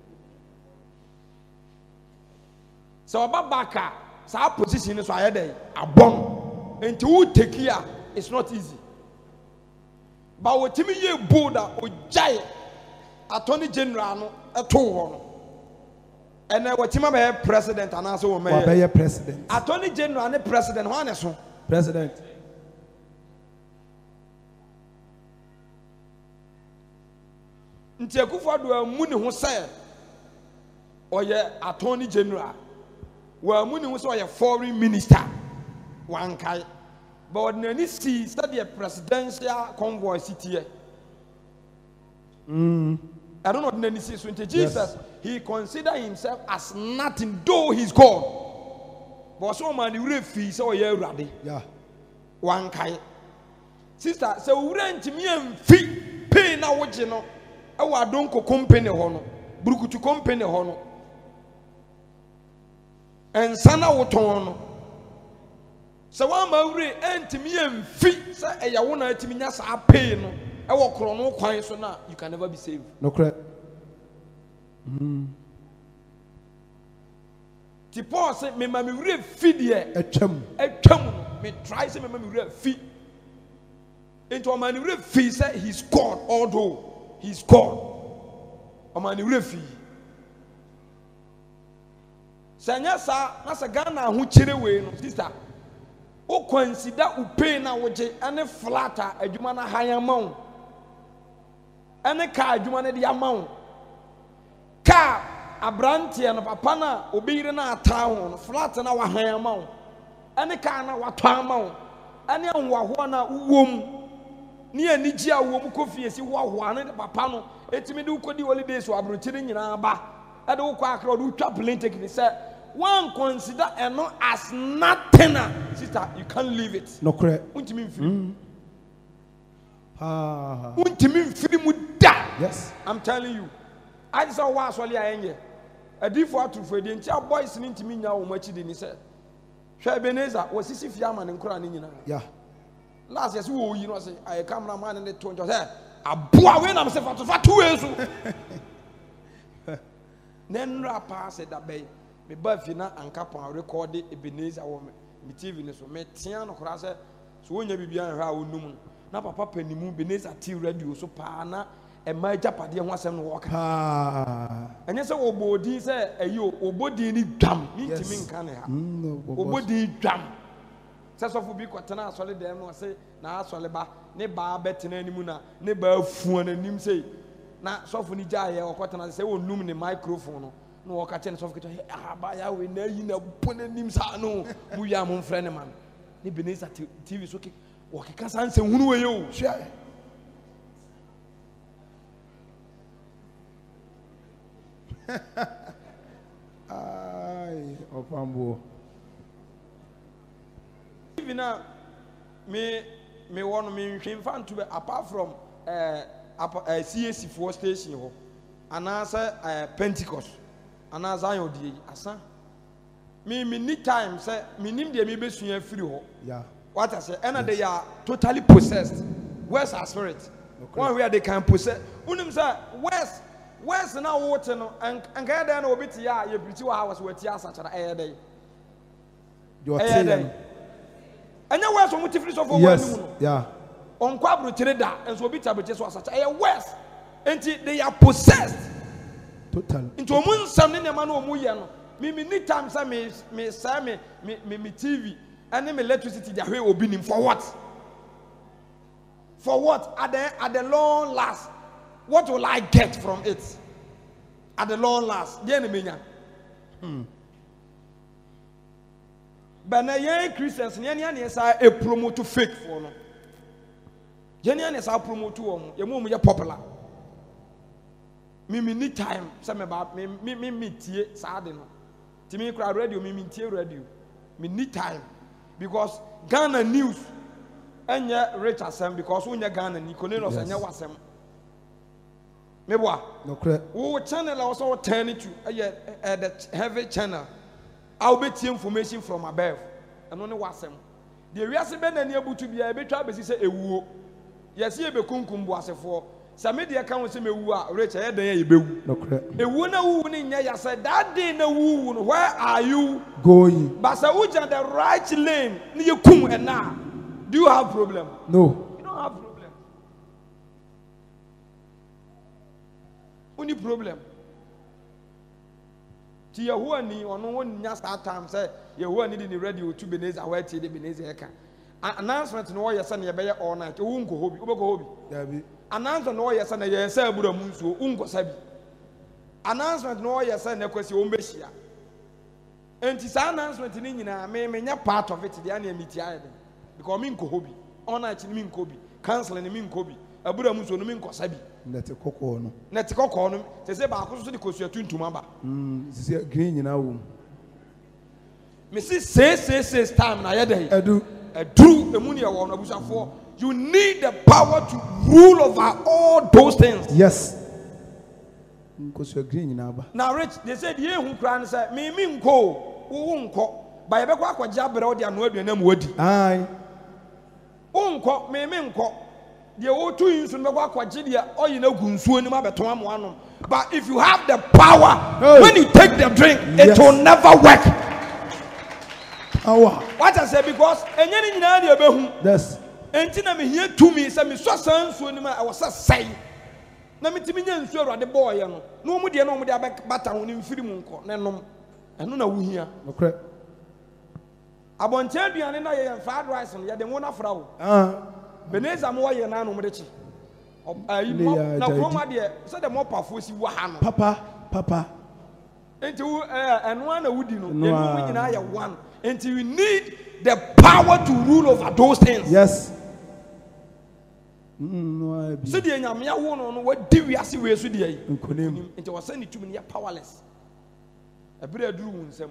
so oba baka sa position so ayede abon enti wo take here it's not easy but what timi ye bold o jai attorney general no eto ho no and what timi be president and also wo be president attorney general and president ho ane so president nti Akufo-Addo amu ne ho say oye attorney general wa mu ne ho say oye foreign minister wan kai but nani see study a presidential convoy city I don't know what nani see so into Jesus he considered himself as nothing though he's God but so man you refi say oye urade yeah wan kai sister say ura ntimi amfi pay na wo je no ewa adonko company ho no burukutu company ho no ensana woton no so wa mawure entimi amfi say eya wo na atimi nya sa pay no ewo kro no kwan so na you can never be saved no correct ti Paul say me ma me wure fi de etwam me try say me ma me wure fi into a man wure fi say he's God although he's God. A man who refi. Sanya sa na sa Ghana ho kire we no sister. O consider u pay na woje ane flatter adwuma na han amount. Ane ka adwuma na de amount. Ka abrantie no papa na obire na ata ho no flat na wa han amount. Ane ka na wa to amount. Ane anwa ho na uwom. Ni aniji a wo mu kofi esi wo ahoa ne papa no etimi de ukodi holidays wo abrochire nyina ba e de wo kwa akra do twa plane ticket say one consider eno as nothing sister you can't leave it no correct untimi mfiri untimi mfiri mu da yes I'm telling you I just wa asole ayenye adifo atufo de ntia boys ni ntimi nya wo machi de ni say hwa Ebenezer wo sisi fiama ne nkura ne nyina yeah last year we you know say I cameraman and the tone just say aboa we na me say fatu we so nen rapa said that be me ba fi na anka pon record Ebenezer wo me TV ni so me tia no kora say so wonya bibia hwa onum na papa panimu Ebenezer TV radio so pa na e ma japade ho asem no woka enye say obodi say ayo obodi ni dwam mi ntimi nka ne ha obodi dwam Sasofu bi kwatena asole dem no say na asole ba ne ba betena animu na ne ba afuan anim say na sofu ni jaye okwatena say wonum ne microphone no no woka chen sofu kito ba ya we na yi na pon anim sa no mu ya mo mfre ne man ne Ebenezer TV so ke wokeka sanse hunu we yo hwe ai opambo even now me want me hwemfa to apart from CAC 4 station ho anasa Pentecost anasa ayodie asa me need time say me nim de me besua free ho yeah what I say and they are totally possessed where's our spirit one where they can possess unim say west na water no and get there no bit ya you pretty house we tia sachara eh dey your tea anya west omo tifiri so for one no yeah on kwa brutere da and so bit abete so sacha eh west enti they are possessed total into omo nsam ne nema na omo ye no me need time say me TV and me electricity dey hwe obi nim for what at the long last what will I get from it at the long last dey na menya but na ye Christians ne ne say e promote fake for no ye ne say promote wo ye mo ye popular me need time say me tie sa de no ti me kra radio me tie radio me need time because Ghana news enya rich asem because unya Ghana ni Cornelius enya wasem meboa no correct wo channel also turn it to the heavy channel I'll be information from above and only wasem the wiase be na ni abutu bia e betwa besi se ewuo yesi e be kunkum bo asefo same de ka won se mewu a rich e dan ye bewu no correct ewu na wu ni nya ya say that day na wu where are you going but say uja the right lane ni ye kum and now do you have problem no you don't have problem only problem ti Yehowa ni ono won nya start time say Yehowa ni di radio to Beneza where ti de Beneza eka announcement no ye say na ye be all night wo nko hobi wo be ko hobi dabi announcement no ye say na ye say abura mu nsuo unko sabi announcement no ye say na kwasi wo mbehia enti sa announcement ni nyina me nya part of it dey na meet ya because me nko hobi all night ni me nko hobi canceling ni me nko hobi abura mu nsuo no me nko sabi nete kokko no nete kokko no se ba akoso de kosua tuntum aba se green nyina wo me say time na ye dey edu emu ne ye wo no abusafo you need the power to rule over all those things yes kosua green nyina aba now rich they said ye hu kra no say me nko wo nko ba ye be kwa akwaja bere wo de anu aduanam wadi ai unko me nko de wo tu yinsu no be kwa akwaje de oyi na gu nsuo ni ma beton amo anom but if you have the power when you take the drink it will never work what I say because enye ni nyina de obehu yes enti na me hia tumi say me so san nsuo ni ma I was say na mitimi nya nsuo awrade boy no no mu de no mu de bata ho ni mfiri mu nko ne nom eno na wo hia okay abonche aduane na ye fried rice no ye de wona fra wo Beneza mo ye na no mo de chi ayi mo na kroma de se de mo pafo si wo ha no papa enti wo eno na wudi no enu mo nyina ye one enti you need the power to rule over those things yes no se de nyame ya wo no no wadi wiase we so de yi nkonim enti wo se ni tumi ne powerless ebere aduru wo nsam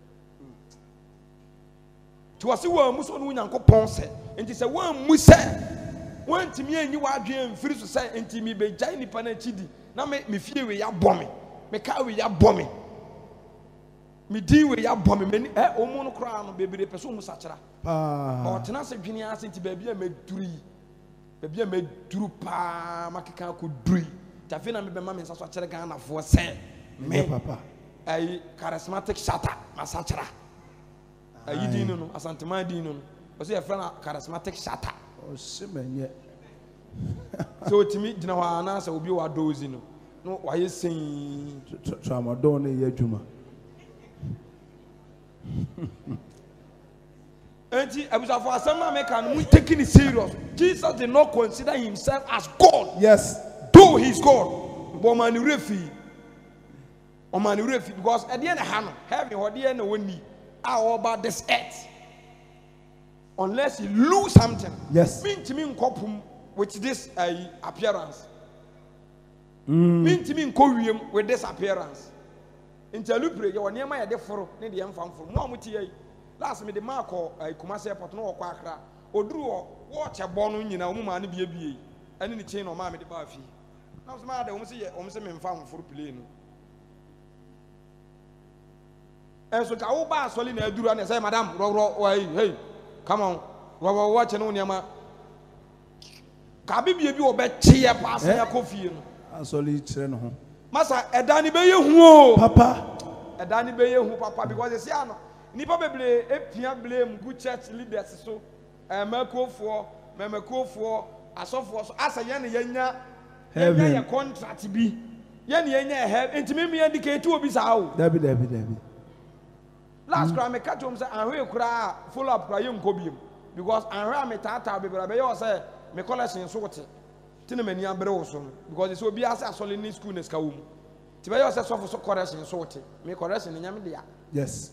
ti wase wo amuso no Nyankopɔn sɛ enti sɛ wo amu sɛ wantimi anyi wadwe mfiri so sɛ enti mi begyae nipa na chidi na me fie we ya bɔ me ka we ya bɔ me di we ya bɔ me omu no kra no bebere pɛ so mu sakyera o tena se dwene ase enti ba bia meduru pa makeka ko duri tafe na me be ma me nsa so akyere Ghana fo sɛ me papa ai charismatic shatter masakyera ayi dinu no asantema dinu no o se yefra na charismatic shatter o se menye so timi gina wa na se obi wa dozi no wa ye sen tramadol na ye adwuma enti abusafo asema make an we taking it serious. Jesus did not consider himself as God, yes, though he's God, but man refi because at the end of heaven or the end of when all about this earth, unless you lose something, yes, mean to me with this appearance, mean to me with this appearance. Until you pray, you are near my defer, need the young from Momuti. Last me the Marco, I come as airport no quackra, or drew watch a bone in a woman be and in the chain of mammy the Buffy. Now, the matter, almost a found for plane. And so I will pass solid and do and say, Madame, hey, come on, watch and on your Kabibi bi obeche ye pass ya kofie no. Asoli kire no ho. Masa edani be ye hu o. Papa. Edani be ye hu papa because you see ano. Nipa beble epia blame good church leaders so. Makuofo, memakuofo, asofo so asa ye ne yenya heaven ye contract bi. Ye ne yenya heaven. Ntimi me indicate obi sa o. Dabi. Last time I catch him say anhwe kura follow up kura ye nkobiem because anhwe me tata bebre be ye say me collection so wote. Ti na mani abre wo so because you say obi asa asole ni school na ska wo mu. Ti be ye say sofo so correction so wote. Me correction nyame de ya. Yes.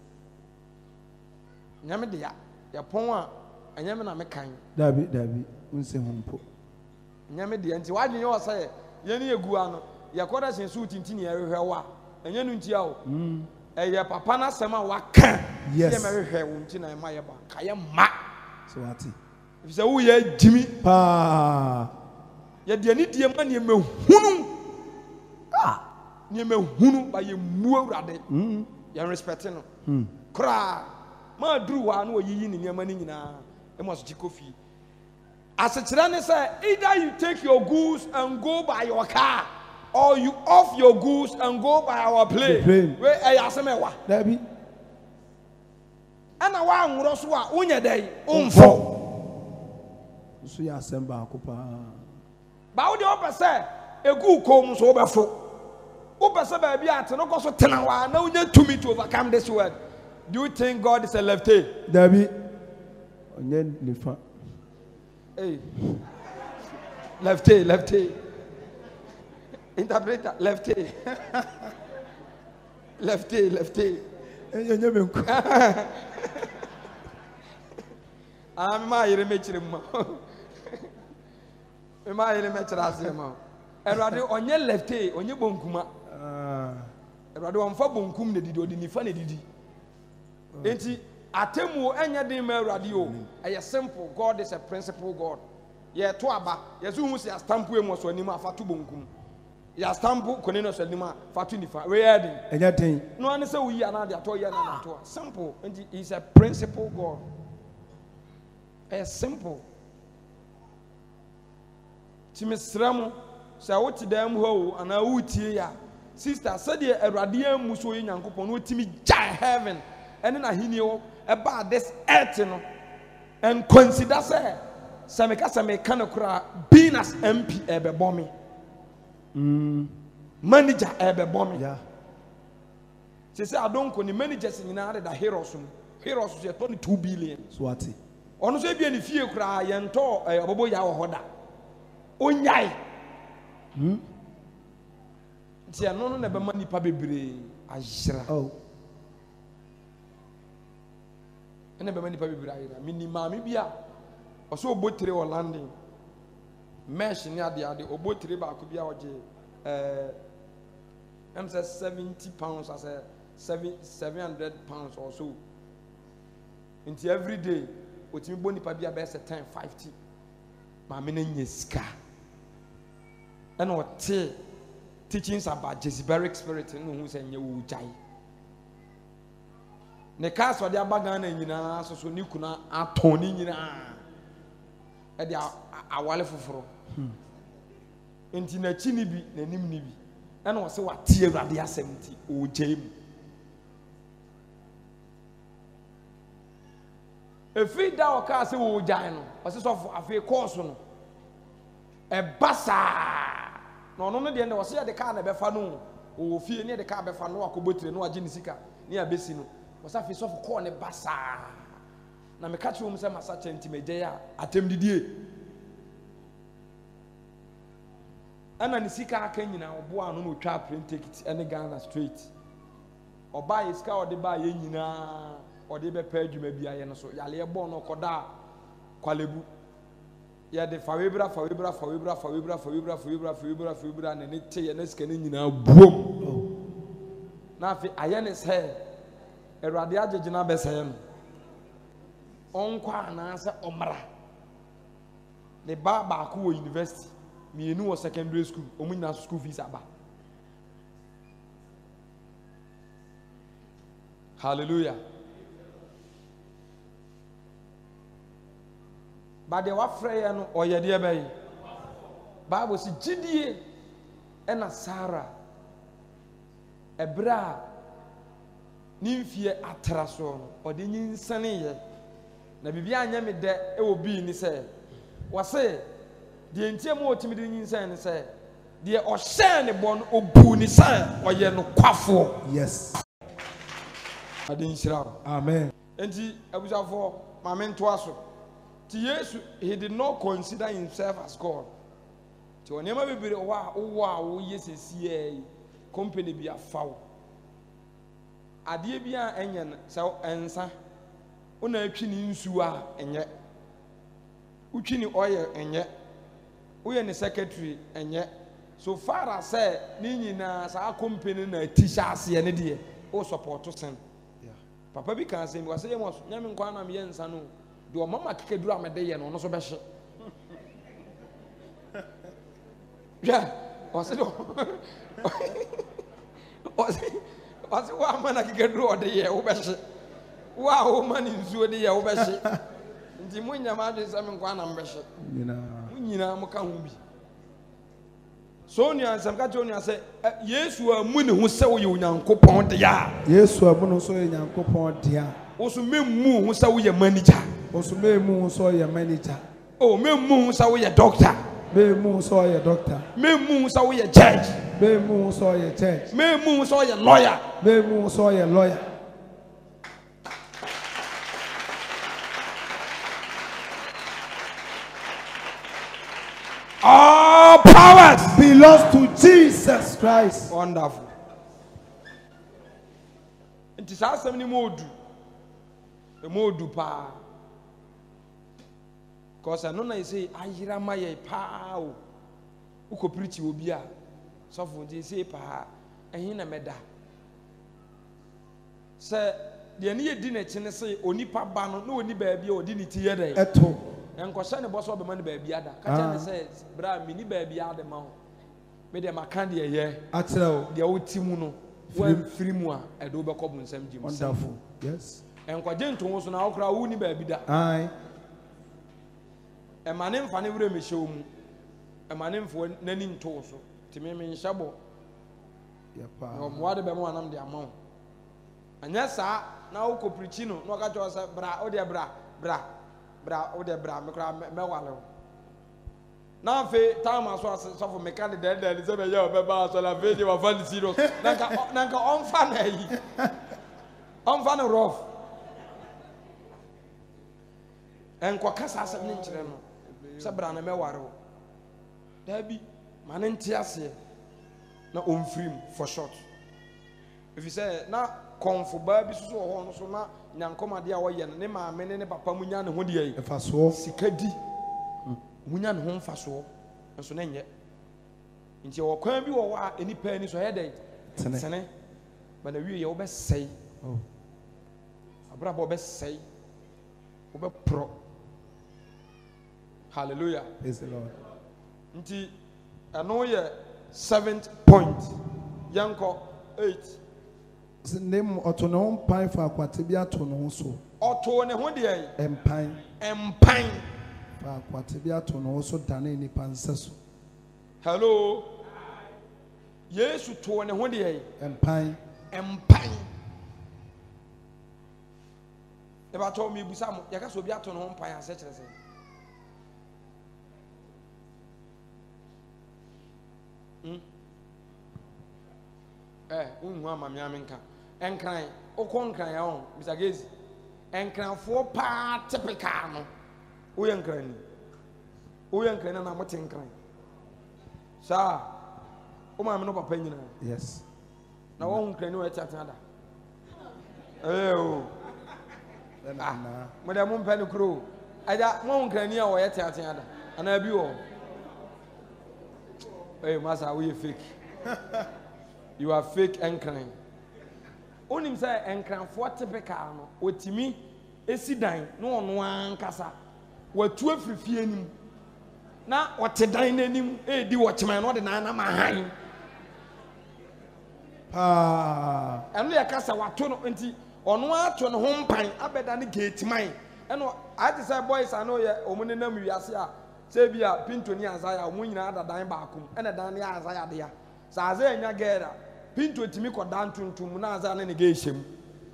Nyame de ya. Ya pon a anyame na me kan. Dabi. Unse humpo. Nyame de nti wadwen ye say ye ne egu ano. Ya correction so tintini ye hwehwe wa. Anya nu ntia o. Eye papa na sema waka. Yes. Ye me hwehwe wo nti na ma ye ba. Ka ye ma. So ati. If say wo ye jimi Pa. ye de ani die ma ne mehunu. Ne mehunu ba ye mu awurade. Ye respect no. Kra ma duru wa na oyiyi ne niam ani nyina. E mo so chikofi. Asekira ne say either you take your goods and go by your car or you off your goods and go by our plane. We ayasemewa. Dabi. Ana wa nworo so a unye dai umfo. So ya semba akopa. Ba wo de opese egu kom so obefo. Opese ba bia ate no koso tena wa na unya tumi to overcome this world. Do you think God is a lefty? Dabi. Onye nifa. Hey. Lefty. Interpreter, lefty. Lefty. Enye menku. Ma yire mechire mu. Ma yire mechira ase ma. Erade onye lefty, onye bonkuma. Erade onfa bonkum ne didi, odi nifa ne didi. Enti atemu enye din ma erade o. Eye simple. God is a principle God. Ye to aba, ye so hu se stampu emu so anim afa to bonkum. Ya stampu koneno so anim afa to nifa. We heading. Enye tin. No one say we are not the ato ye na ato. Simple. Enti is a principle God. Simple. Timisramu sa woti dam ho ana wutie ya. Sister said the erade amu so ye nyankopon no timi jai heaven. Ene na hini o eba this earth no. And consider say Sameka no kura being as MP ebe bomi. Manager ebe bomi. Yeah. She say I don't ko ni managers nyina the heroes no. Heroes say 22 billion. So ati. Ono so bia ni fie kura ye nto obobo ya wo hoda. Onyai. Ti eno no na be mani pa bebre ajira. Oh. Ene be mani pa bebre ajira. Minima mi bia oso obotire o landing mesh ni ade obotire ba ko bia oje I'm say 70 pounds as a 700 pounds or so into every day otimi boni pa bia be 1050 ma me na nyeska and what teachings about Jezebelic spirit no hu say nye wo jai ne ka so de abaga na nyina so ni kuna atoni nyina ede awale foforo enti na chi ni bi na nim ni bi ena wo se wate awurade asem ti o jam efi da o ka se wo jan no o se so afi course no e basa no no de ne wo se de ka na be fa no o fie ne de ka be fa no akobotire no age ni sika ne abesi no wo se afi so for call ne basa na me catch him say masa chenti meje ya atem didie ana ni sika aka nyina obo anu no twa print ticket ene Ghana straight oba iska ode ba ye nyina ode be pa adwuma bia ye no so yale ye bo no koda kwalebu ye de fawebra na ne te ye na sika ne nyina buom na afi aye ne se erade agegina be se no onkwa na asa omra the ba ko university me enu secondary school omunyina school fees aba hallelujah but the wafre no oyede ebe Bible says gidie ena Sarah ebra nimfie atraso no ode nyinsane ye na bibia anya me de e obi ni se wase de entie mo otimi de nyinsane ne se de o hye ne bon obu ni san oye no kwafo. Yes. Adin shira. Amen. Enti abusafo mamento aso ti Yesu, he did not consider himself as God. Ti onema bibire wo yesesi company bi afawo ade bia enye se ensa una atwi ni nsu a enye utwi ni oil enye uye ni secretary enye so far as say ni nyina sa company na tisha ase ne de o support sen papa bi kan say mi wase yemo nyame nkwa na me yensa no de o mama kekeduru amede ye no no so be hye ja wase do wase wa mana kekeduru o de ye wo be hye wa o mani nsuo de ye wo be hye nti munya ma de say me nkwa na me hye nyina mo ka ho bi so ni ansam ka jo ni ase Yesu amu ne ho se wo ye Onyankopɔn de ya Yesu amu no so ye Onyankopɔn de ya wo so memmu ho se wo ye manager wo so memmu ho so ye manager oh memmu ho se wo ye doctor memmu ho so ye doctor memmu ho se wo ye judge memmu ho so ye church memmu ho so ye lawyer memmu ho so ye lawyer. All powers belongs to Jesus Christ. Wonderful. It is awesome ni modu. The modu pa. Because I know na say ayira maye pa o. Uko preach obi a. So for dey say pa ehin na meda. Say de ne yedi na kine say onipa ba no na oni ba bia odi ni ti ye dey. Eto. Enkwose ne boso be man baabi ada ka tell me say bra mini baabi ada ma ho me de maka de ye atrew de oti mu no wan firi mu a edo be kɔbo nsam gim. Wonderful. Yes. Enkwaje ntonwo so na okra wo ni baabi da Aye. e mane mfa ne wure me hyew mu e mane mfo nani nto so ti me nhyabo ya pa no mo ade be mo anam de ama ho anya sa na wo koprichi no no ka cho sa bra o de bra o de bra me kra me wale na fe time aso so for mechanic de se be ye be ba so la fe de wa fan serious nanka on fa na yi on fa no rough en kwa kasa asem ne nkire no se bra na me ware o da bi mane ntia ase na on film for short if you say na konfo ba bi so ho no so na nyankomade a wo ye ne maame ne papa mu nya ne ho de yi efaso sikadi mu nya ne ho mfaso nso na nye nti wo kwan bi wo wa enipa ni so he dey sene ba na wie ye wo be sei abra bo be sei wo be pro hallelujah praise the Lord. Nti ano ye 7th point yanko 8 name oto ne ho pan fa akwate bi ato ne ho so oto ne ho de yi empan fa akwate bi ato ne ho so dane ni panse so. Hello Yesu to ne ho de yi empan e ba to mi busa mo yaka so bi ato ne ho pan ase kire se unhu ama miame nka enkran okon nkran ya on Mr. Gezi enkranfo pa typical no wo yenkran na mo tenkran sa o ma me no papa nyina yes na wo nkran ni wo tiatia da na mo da mo mpa ni kro aja mo nkran ni a wo tiatia da ana bi wo masa we fake you are fake enkran onim say enkran for typical no otimi esidan no ono ankasa watu afrifie nim na otedan nanim edi wo cheman no de na na mahan eno ya kasa wato no enti ono ato no ho mpan abeda ne gate man eno ati say boys ano ye omune nam wiase a Say be a Pinto ni Azaya, when you are the dime back, and a Dani Azaya there. Saze and Yagera, Pinto Timiko down to Munaza negation.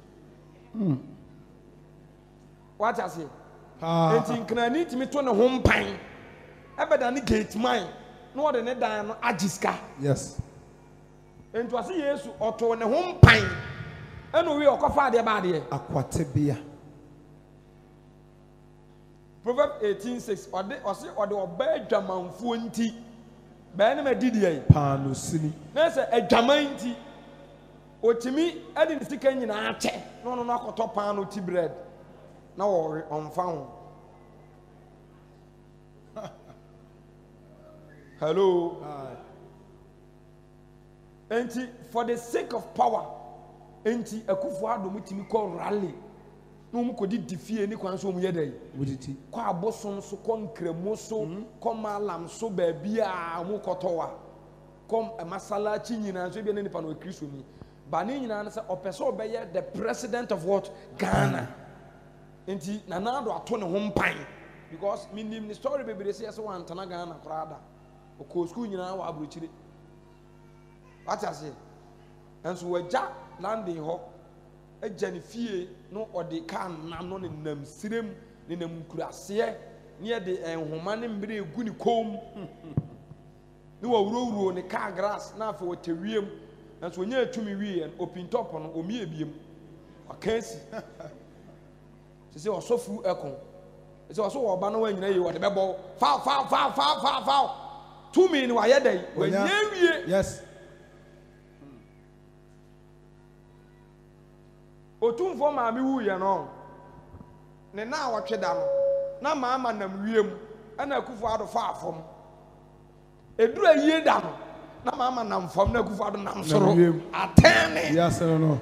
What I say? And in Cananit me to a home pine. Ever than the gate mine, no than a dime Ajiska. Yes. And to see yes, or to a home pine. And we are coffee the body. Aquatebia. Proverbs 18:6 or the obey Jaman Funti. Benema Didier. Panusini. There's a Jamanti. O to me, I didn't stick any in a chair. No, top pan of tea bread. No, on found. Hello. Enti, for the sake of power, enti, a kufuado mutimi call rally. No mu kodi defie ni kwan so mu yedai wuditi kwa aboson so kon kremo so kom alam so ba bia mu kotowa kom masala chi nyina so bia ne nipa no kristo ni ba ne nyina na se opeso obeye the president of what Ghana enti na do ato ne ho mpan because minim ni story bebere se so wan tana Ghana krada o ko school nyina wa abrochire what I say enso waja landing ho a Jennifer no or the can nam no nam sirem ni nam kurase near the human mbre guni comb no wuro ne car grass na for watewiem and so nya atumi wi and open top no omi ebiem akansi se se osofu ekon se oso wo ba no wa nyina yi wo de bebo foul 2 minutes wa yedai wa nyawie yes otumfo maami wuye no ne na awotweda no na maama nam wiem ana akufo ado fa afom eduru ayie da no na maama nam fom na akufo ado nam soro atene yes no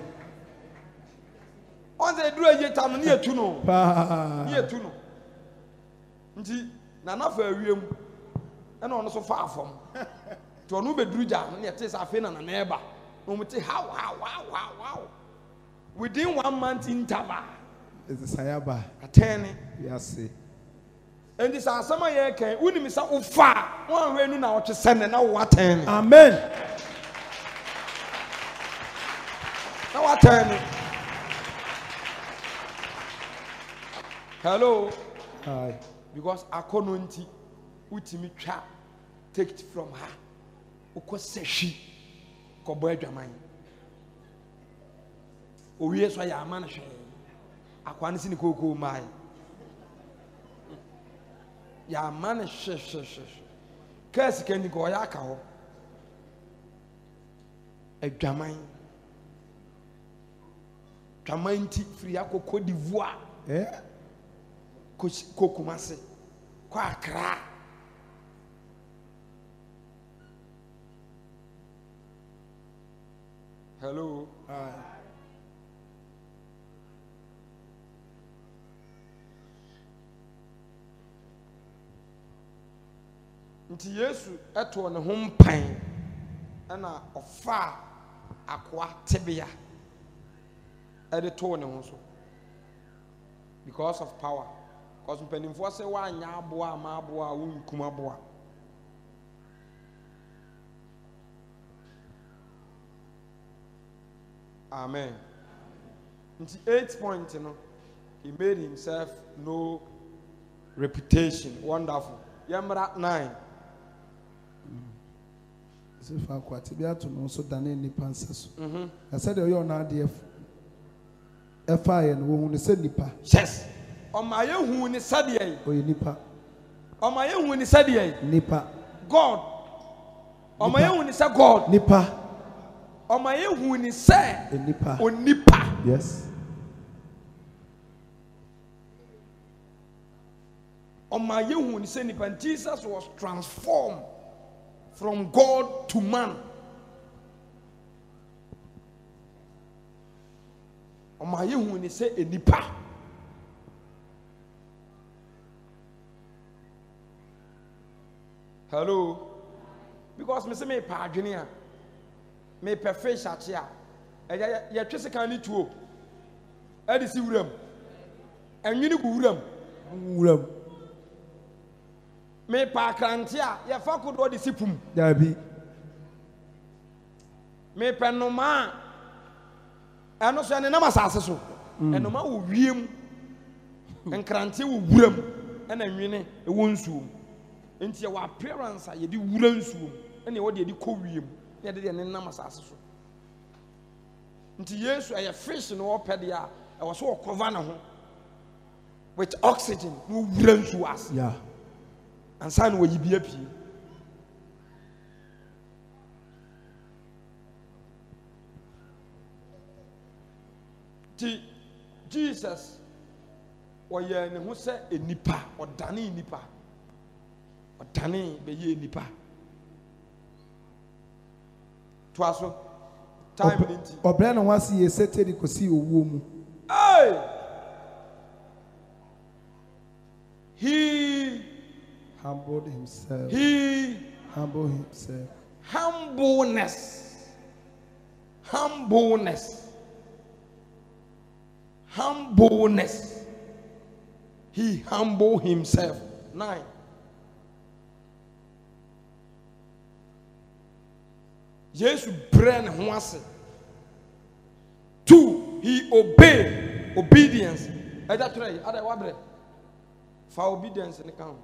on the eduru ayie ta no ne etu no ne etu no nti na nafa awiem ana ono so fa afom to no beduru ja no ne te sa afi na na eba no mti how within 1 month interval is the sayaba atene yes and this asama ye kan unim sa ufa won hwenu na wote sene na wo atene amen na wo atene hello hi because akono nti utimi twa take it from her ukoseshi ko boy adwaman owie so ya ama no hwe akwane sini koko mai ya ama no hwe kasi kani ko ya ka ho adwaman twamanti free akoko divoire ko Kumasi ko Accra hello hi nti Yesu eto ne ho mpan na ofa akwa tebea ede to ne ho so because of power because mpanimfo say wa anya aboa ma aboa wo nkum aboa amen nti 8th point no he made himself no reputation wonderful yamra 9 If I quite be out to know so than any panses. I said, you're not the fire and who said Nipa. Yes. On my own, who is Sadia, or Nipa. On my own, who is Sadia, Nipa. God. On my own, is a God. Nipa. On my own, who is said, Nipa. or Nipa. Yes. On my own, who is said Nipa. Jesus was transformed from God to man. On my own, when he say a nipa. Hello, because me say me pardon me perfect shatia. Ya twese kan ni tuo. E di si wuram. Enwini ku wuram. Wuram. me pa krantia ye fa kodo de sipum Dabi. me penoma eno so ne nam asase so enoma wo wiem enkrantie wo wuram ena nwene e wo nsuom enti ye wa appearance ye di wura nsuom ena wo de di ko wiem ye de ne nam asase so nti Yesu aye fish no wo pede a e wo so cover na ho with oxygen no wura nsuo as Yeah. and san wo yibia pie ti Jesus oye ne ho se enipa odane enipa odane be ye enipa to aso time ninti Obre no wasi ye sete di kosi owuo mu. hey he Humbled himself. humble himself. Humbleness. He humbled himself. 9. Jesus brain huase. 2. He obeyed. Obedience. Either 3. Other wabre. For obedience in the count.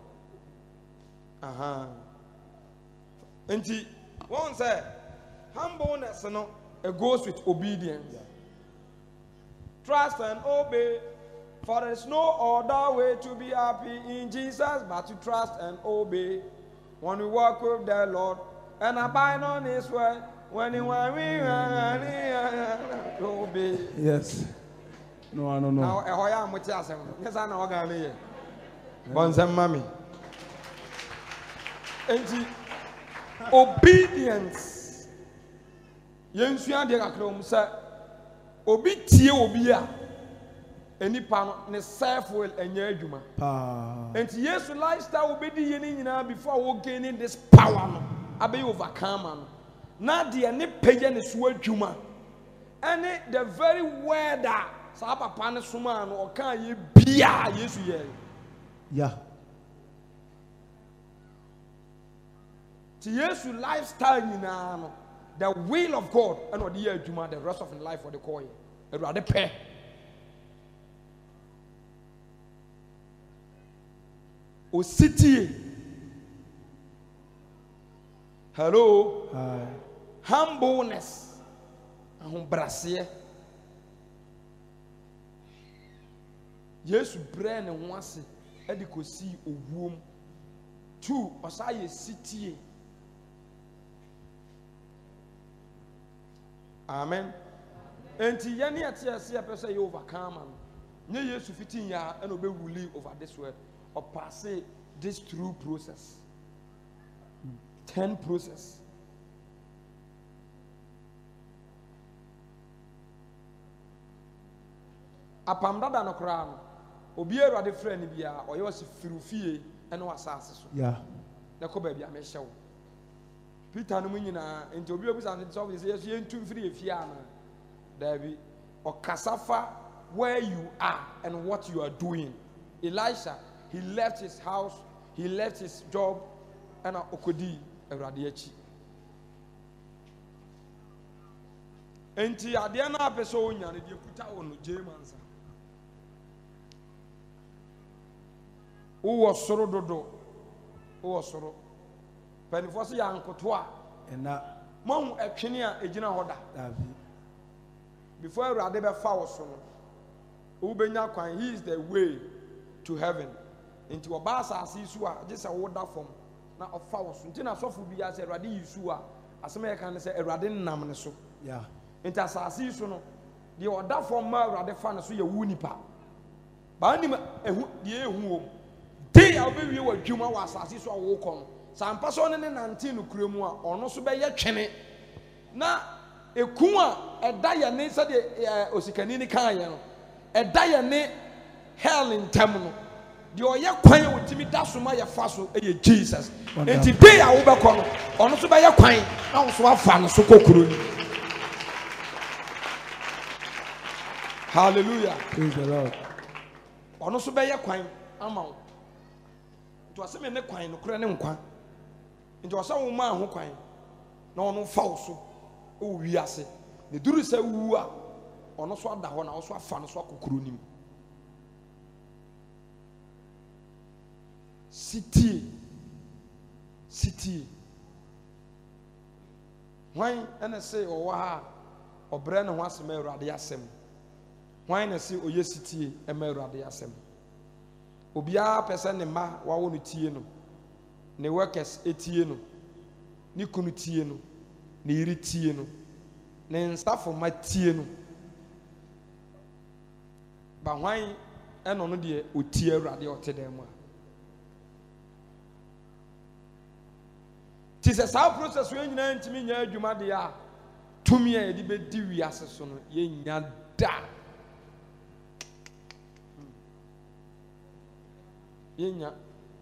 And one said, humbleness it goes with obedience. Trust and obey, for there is no other way to be happy in Jesus but to trust and obey. When we walk with the Lord and abide on His word, when we obey. Yes. No. Now, I am with you. Yes, I know. I'm here. Bonsam mami. And obedience. Yensuya de kakrom say obi tie obi a enipa no ne self will enye adwuma. And Yesu lifestyle obedi ye ni nyina before we gaining this power no abe overcome no. Na de ne page ne so adwuma. Ene the very word that sa papa ne soma no o kan ye bia Yesu ye. Yeah. To Yesu lifestyle nyina no the will of God and what the year Juma the rest of his life for the call a rather pair. O city. Hello. Hi. Humbleness. And brasier. Yesu brain and once edikosi owum. 2 osaye city. Amen. Enti yani atiase apese you overcome am. Nye Yesu fitin ya and obe rule over this world or pass this through process. 10 process. Apam dada no kra no. Obi erade friend bia oye wasi firufie ene wasase so. Yeah. Na ko ba bia me hyew. Peter no nyina enti obi obusa no so say yesu yentum firi efia na David or kasafa where you are and what you are doing. Elisha, he left his house, he left his job and okodi awrade achi. Enti ade na apese onya ne de kuta ono James. Wo soro dodo. Wo soro. Penifo se yankoto a Ena mahu etwene a egina hoda. Dabi. Before awrade be fa wo so no. Wo benya kwan, he is the way to heaven. Enti oba asase su a je se wo da fom na ofa wo so. Enti na sofo bi ya se awrade yisu a asem ye kan se awrade nnam ne so. Yeah. Enti asase su no de oda fom ma awrade fa ne so ye wu nipa. Ba nim ehu de ehu o. Dey a obewie wa dwuma wa asase so a wo kon. Sampa so ne 19 no kuremu a ono so be ye twene. Na eku a eda ye ne se de osikani ni kan ye no. Eda ye ne hell in tem no. De oye kwan a otimi da so ma ye fa so e Jesus. Enti dey a wo be kon no ono so be ye kwan na wo so afa no so kokoro ni. Hallelujah. Praise the Lord. Ono so be ye kwan ama wo. nti ɔsɛ me ne kwan no kora ne nkwa nti ɔsɛ wo ma ho kwan na ɔno fa wo so o wi ase ne duru sɛ wu a ɔno so ada hɔ na ɔso afa no so akokoro nim sitie hwan ɛna sɛ ɔwɔ ha ɔbrɛ ne ho asɛm Awurade asɛm hwan na sɛ ɔyɛ sitie ɛma Awurade asɛm obiara pɛ sɛ ne mma wawo no tie no ne workers etie no ne kunu tie no ne yiri tie no ne nsafo ma tie no ba hwan ɛna ɔno deɛ ɔtie Awurade ɔte dan mu a ti sɛ saa process yɛn nyinaa ntumi nya adwuma deɛ a tumi a yɛde bɛdi wiase so no yɛnya da yɛnya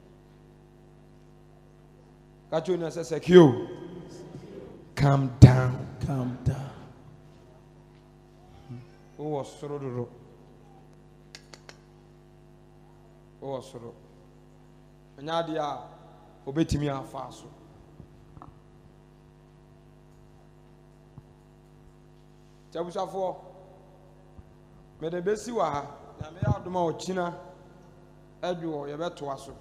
kacho na sɛ sekio calm down o soro dodo o soro nya deɛ a obetumi afa so Chabusafo, me de besi wa ha, na me adoma ochina edwo ye beto aso.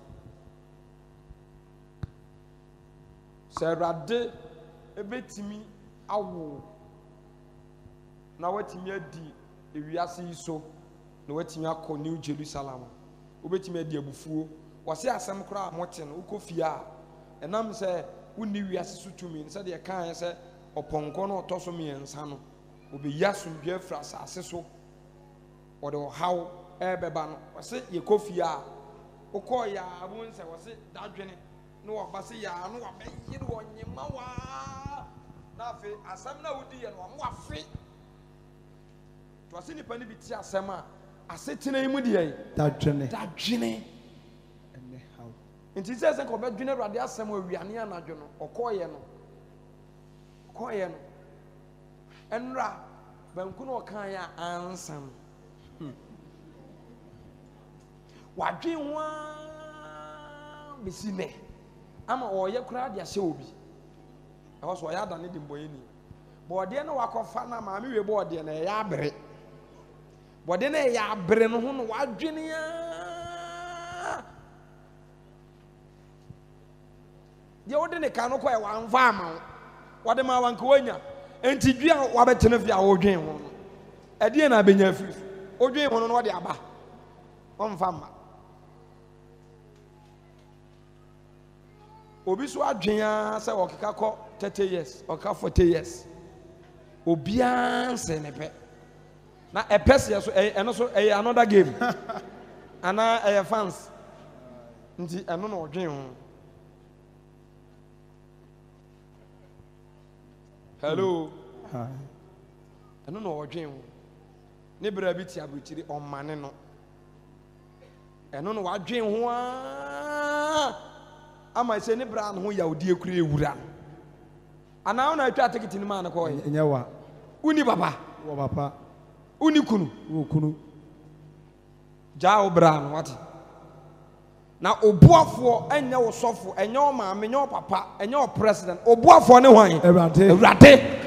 Se Awurade ebetimi awo na watimi adi ewiase yi so na watimi akọ New Jerusalem. Obetimi adi abufuo. Wase asem kra amote no ukofie a enam se wonni wiase so tumi se de kan se oponko no otoso miensa no obi yasumdwe fra asase so ode ohaw ebeba no wase yekofie a ukọ ya abun se wase dadwene no wabase ya no wabeyire wonyema wa na afi asem na wudi ye no mo afi to wase nipa ni biti asem a asetena imu de ye dadwene ene haw nti se ko bedwene Awurade asem awiane anadwo no okọ ye no enra banku no kan ya ansam wadwe ho besine ama oye kura de ahye obi e ho so oya da ne de mboyeni bode na wakofa na ma me we bode na ya abere bode na ya abere no ho no wadwe ne ya de wode ne kan no ko e wanfa ama wode ma wanka wanya enti dua wabetene fi a wodwen ho no edie na benya firi odwen ho no wode aba wonfa ma obi so adwen a se okeka kọ 30 years okeka 40 years obia nse ne pe na epese so eno so another game ana fans nti eno no odwen ho. Hello. Hi. I don't know what dream. Nebra biti abutiri on mane no. I don't know what dream ho. Ama se nebra no ho yawde ekura ewura. Ana na atwa take tin man ko ye. Enyewa. Uni papa. Wo papa. Uni kunu. Wo kunu. Ja obra no what? Na obuafo enye wo sofo enye o maame enye o papa enye o president obuafo ne hwan Awurade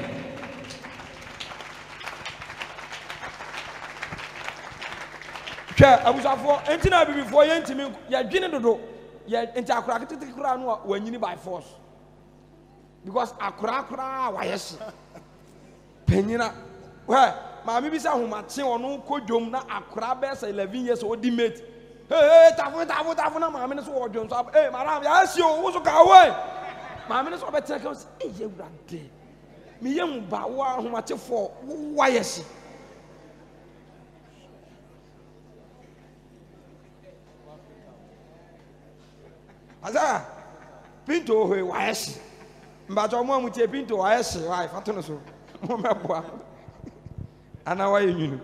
hwe abusafo enti na bibifo ye ntimi ya dwene dodo ye enti akura ketete kura no wanyini by force because akura wa yeshi penyina we maame bi sa homache ono kodwom na akura be say 11 years odi mate. Hey, tafu na maame ne so wodwon so madam ya si o wo so ka we maame ne so be tell us Awurade me yem ba wo ahomachefo wa yesi aza pinto ho wa yesi mba to mo amutie pinto wa yesi wa fato no so mo meboa ana wa yenyunu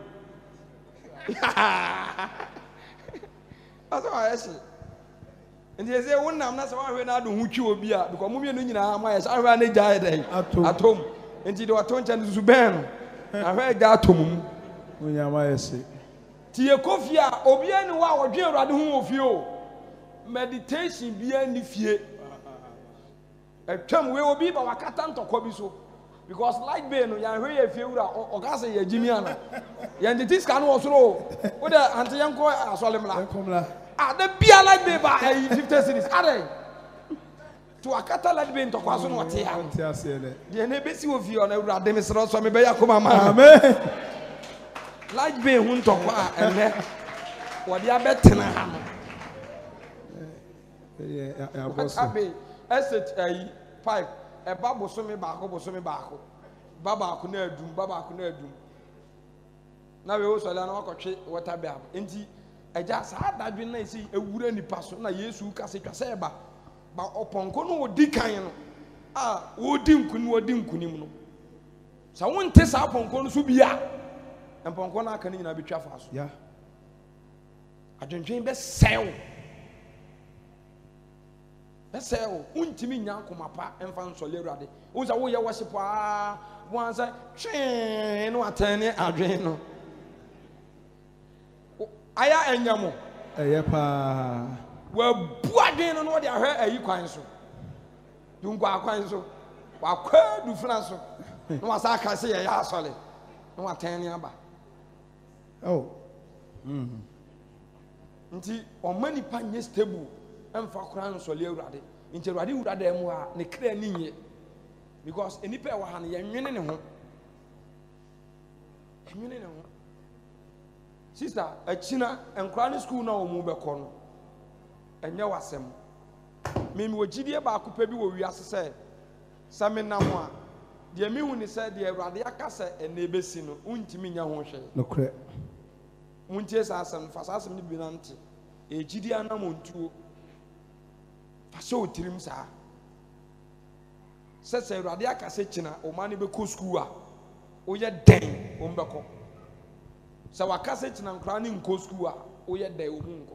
Aso ayesi. Ndi eze wonnam na se wa hwe na ado hutwi obi a because mumie no nyina ma ayesi ahwe na gya eden atom ndi de wato ncha nzu ben na hwe gya atom mu munya ma ayesi ti ye kofi a obi ani wa wodwe Awurade hu ofie o meditation bi ani fie atwam we obi ba wakata ntokwa bi so because light bay no yan hwe ye fie wura o ka say ye jimi ana yan the this can was ro wo da ante yanko asolemla da bia light bay ba 50 cities ade to akata light bay ntokwa so no te ya de na besi wo fie ona wura de mesro so me be yakoma ma amen light bay hu ntokwa ene wo dia betena ha no abe estate ayi pipe e ba bosomi baako baba ko na adum na we wo so la na wakotwe water biam enti eja saa dadwe na esi ewura nipa so na Yesu ka se twase ba oponko no odi kan no wodi nkunim no sa wonte saa oponko no so bia emponko na aka ni nyina betwa fa so ya adwendwen be sew Eseo, untimi nyankoma pa emfa nsole Awurade. Unza wo ye worship wan say twen no atene adwen no. Aya enyamo. Eye pa. Wa bu adwen no no de ahwe ayi kwan so. Dunko akwan so. Wa kwa du fran so. No wasa aka se ye ya asole. No atene aba. Oh. Nti o mani pa nye stable. Emfa kura nsole Awurade nti Awurade wura da mu a ne kra ni nye because enipa wa ha ne yenwene ne ho sister achina enkura ne school na omu be kɔ no enye wasem mimi wogidie ba akopa bi wo wiase sɛ samena ho a de mi hu ne sɛ de Awurade aka sɛ ene besi no untimi nya ho hwɛ no kra muntie sa asem fa sa asem ne bi na nte egidie anamontuo so tirim sa se Awurade aka se kina o ma ne be ko school a o ye den o mbeko se waka se kina nkra ne nko school a o ye den o mu nko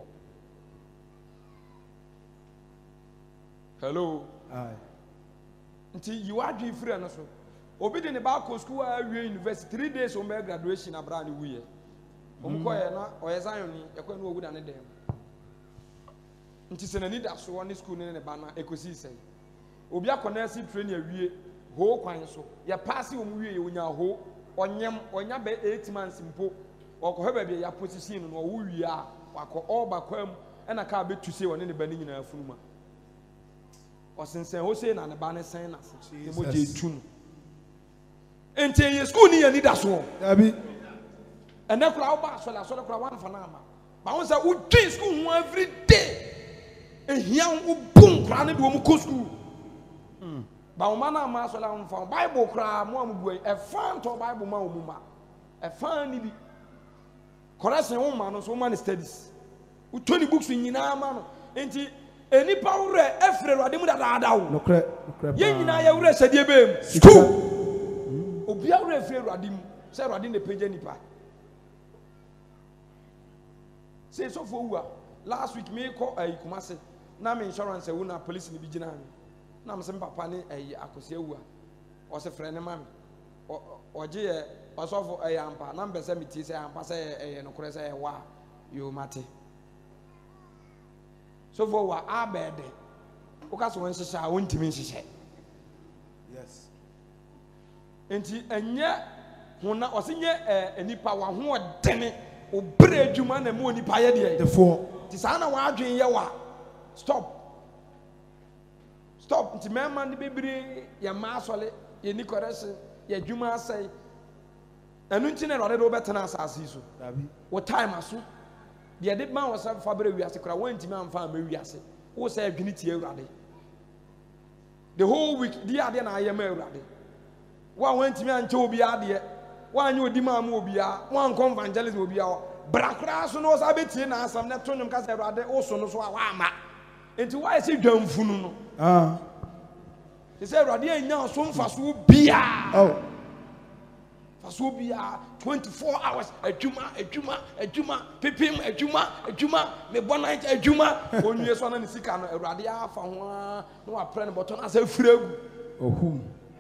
hello hi nti you adwe free no so obi de ne ba ko school a awie university 3 days o mbe graduation abra ne wuye o mko ye na o ye Zion ni ye ko na ogu da ne den nti se nani da so woni school ne ba na ekosi sei obi akona si training awie ho kwan so ya pass wo mu wie ye onya ho onya be 8 months mpo okohe ba bia ya position no wo wie a wakọ all bakwam ena ka be tuse woni ne ba ni nyina afunuma osensen ho sei na ne ba ne sen na se mo je tu no enti ye school ni ya ni da so abi ena kura wo ba so la kura wan fa na ama ba won say wo twin school ho every day ehia wo bum kura ne do mo ko school ba wo mana ma so la wo fa bible kura mo am buai e fan to bible ma wo mu ma e fan ni bi correction wo ma no so man studies wo 20 books nyina ma no enti enipa wure efre Awurade mu dadaada wo nokre ye nyina ye wure sedie bem school obi awure efre Awurade mu se Awurade ne page nipa say so for wu last week me call Kumase na me insurance wu na police ni bi gina na me se papa ne akosia wu o se frɛ ne ma me oje ye osofo ampa na mbe se meti se ampa se no kore se wa yo mate so for wa abede o ka so won hyehyɛ a wontimi hyehyɛ yes enti enye hona o se nye enipa wa ho odene o bre adwuma na mu onipa ye de defo ti sa na wa adwen ye wa stop nti mema ne bebiri ye ma asole ye ni correction ye adwuma asai enu nti na Awurade do betena asase so dabi wo time aso de de ma wo sa fa bere wiase kra wanti me amfa ma wiase wo sa adwini tie Awurade the whole week di ade na aye ma Awurade wa wanti me anche obi ade wa anya odi ma ma obi a wan kon evangelism obi a brakra so no sa betie na asam ne tonum ka sa Awurade wo so no so a wa ama enti wa ese dwamfunu no they say Awurade anya so mfa so bia faso bia 24 hours adwuma pepem adwuma me bona adwuma onwie so na ne sika no Awurade afa ho a na wa pre ne botton asa fregu ohum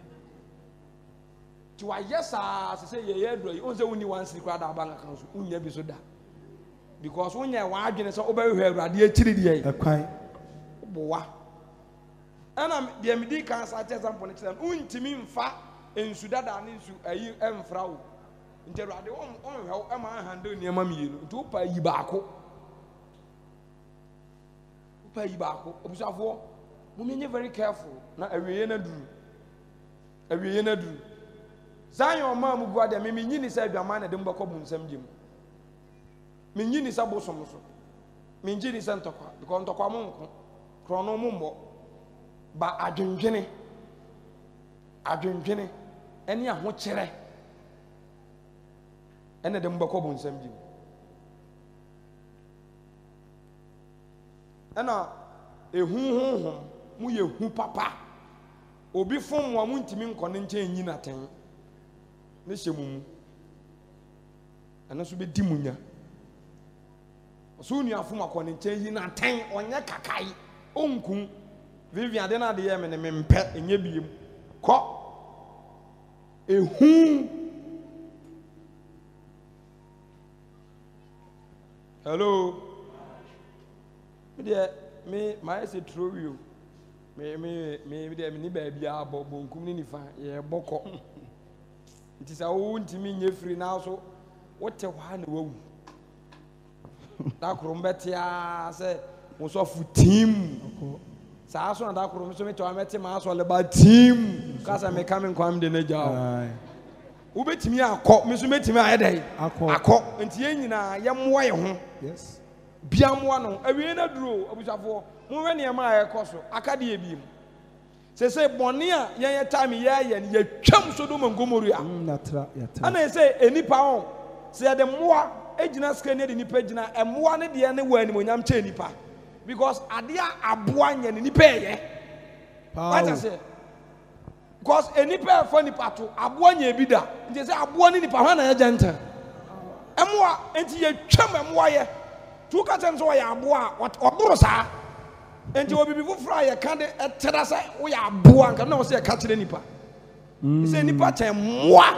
ti wa yesa se ye do yi on se woni wan sika da bank account unya bi so da because unya wa adwene se obehwe Awurade akiri de yi akwan boa ana de me di kan sa che example ne kire untimi mfa ensu dada ne nsu ayi emfra wo nterade on hwe e ma handle ne ma mienu nti upa yi baako obusafo mo menye very careful na awieye na duru Zion ma mu gua de me nyini sa adwama na de mbakọ bu nsam gem me nyini sa bosom so me nyini sa ntokwa because ntokwa mo nko krono mo mbo ba adwendwene ene aho kyere ene de mbakọ bu nsam gem ana ehu mu ye hu papa obi fom wa mu ntimi nkone nche nyi na ten ne hyemu ana so be di munya so nu afom akone nche yi na ten onye kakai onku Vivian de na de ye me ne mempe enye biem ko ehu hello me my say true you me ni ba bia bonkum ni nifa ye boko nti sa wo ntimi nye free na so wote hwa na wawu da krom betia se wo so fu team sa so na da krom so me to amete ma so le ba team kasa me kam kwam de na jawo wo betimi akọ me so betimi ayedai akọ nti ye nyina ye moa ye ho yes biamwa no awie na duro abusafo mo we ne ma ayekoso akade ye biem se bone a ye time ye ne twam Sodom and Gomorrah natra ana se enipa on se de moa ejina ska ne de nipa ejina emoa ne de ne wa animonyam che nipa because ade a aboa nya ne nipa ye what I say because enipa fa nipa to aboa nya bi da nti se aboa ne nipa hwa na ye gentle emoa enti ye twam emoa ye tuka tenso ya aboa odoro saa enti obibi fufura ye ka de etera sa wo ya aboa nka na wo se ka kire nipa se nipa ten moa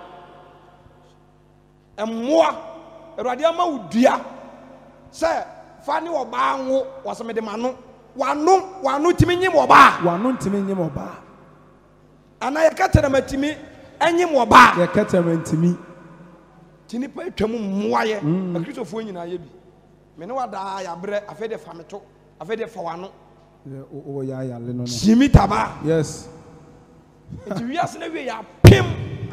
erade ama udua se fa ni oba anwo wo se me de mano wano timi nyim oba ana ye ka tera matimi anyim oba ye ka tera ntimi tinipa etwam moa ye akristofo nyina ye bi me ne wada ya bre afede fameto afede fawano o ya le no jimi taba yes enti wiase na we ya pim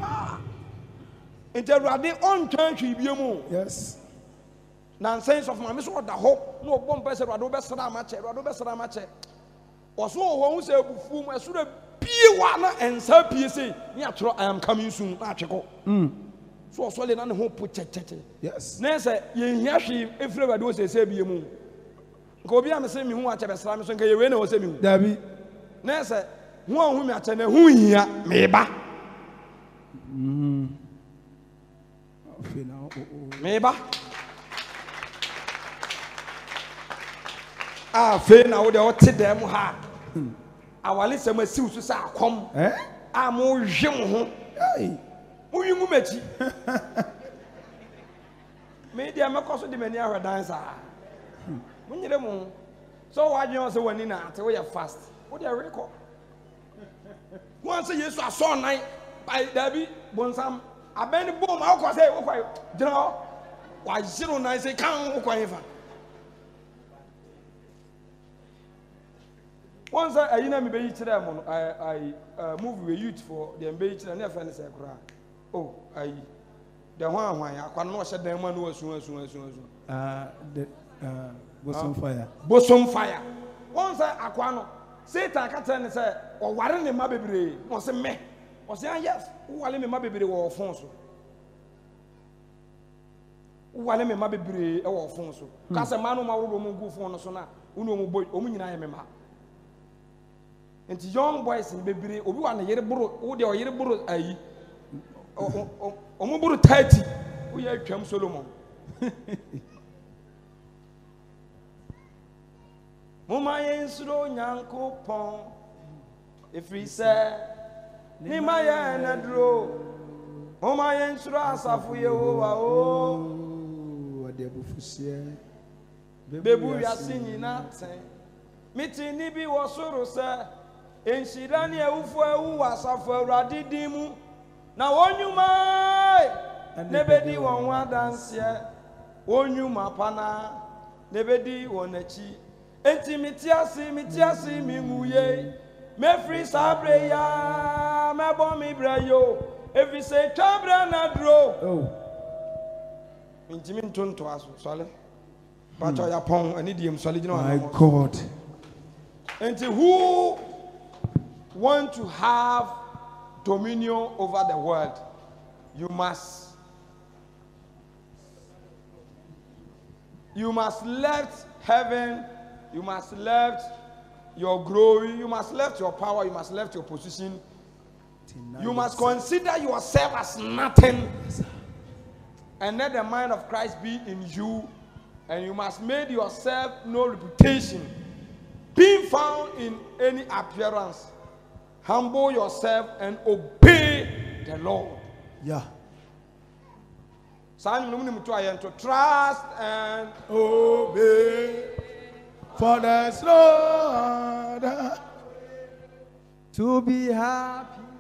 enti awurade on twan hwi biemu yes na sense of my so da ho no bom pese awurade obesra ma che oso ho hu se bufu mu esura pie wa na ensa pie sei ni atro I am coming soon na atweko so le na ne ho po checheche yes na se ye hia hwe efre awurade o se biemu nka obi am se mi hu ache besra me so nka ye we na o se mi hu dabi na se hu mi ache na hu hia me ba me ba fe na wo de o te dem ha awale se ma siw so sa akom a mo hwem ho mo wi mu machi me dia me koso de mani ahwe dancer mo nyire mo so wa dwen so wani na ate wo ya fast wo de record won say yesu aso nan by dabi bonsam abeni bom ma ko say wo kwa jira wa jiro nan say kan wo kwa yefa once ayina me be yi kire mo I move with youth for the be yi kire na fa ne say kura oh ayi the hwan akwa no hye dan ma no asu the bosom fire once akwa no Satan ka tell ne say o ware ne ma bebre mo se me o say yes o wale me ma bebre wo fon so o wale me ma bebre e wo fon so ka se ma no ma wo mo gu fon no so na unu mo boy o mu nyina ye me ma enti young boys ni bebre obi wa na yere boro wo de o yere boro ayi o mo boro 30 wo ye atwam Solomon Mama yensuro Nyankopon efri se ni maye na duro Mama yensuro asafu Yehowa o ade abufusie bebu ya sinyi na ten Miti ni bi wasoro se. Enshirani ewufu ewu wasafo Awurade din mu. Na wonyuma nebedi won wadanse. Wonyuma pana nebedi won achi. Enti mitiasi mi nguye. Me free sabre ya me bo mi brayo. If you say twabra na dro. Oh. Enti mi ntonto aso sole. Pacho ya pon ani diem sole gina My God. Enti who want to have dominion over the world, you must left heaven, you must left your glory, you must left your power, you must left your position. You must consider yourself as nothing and let the mind of Christ be in you, and you must make yourself no reputation being found in any appearance. Humble yourself and obey the Lord. Yeah. To trust and Obey. For there's no other. to be happy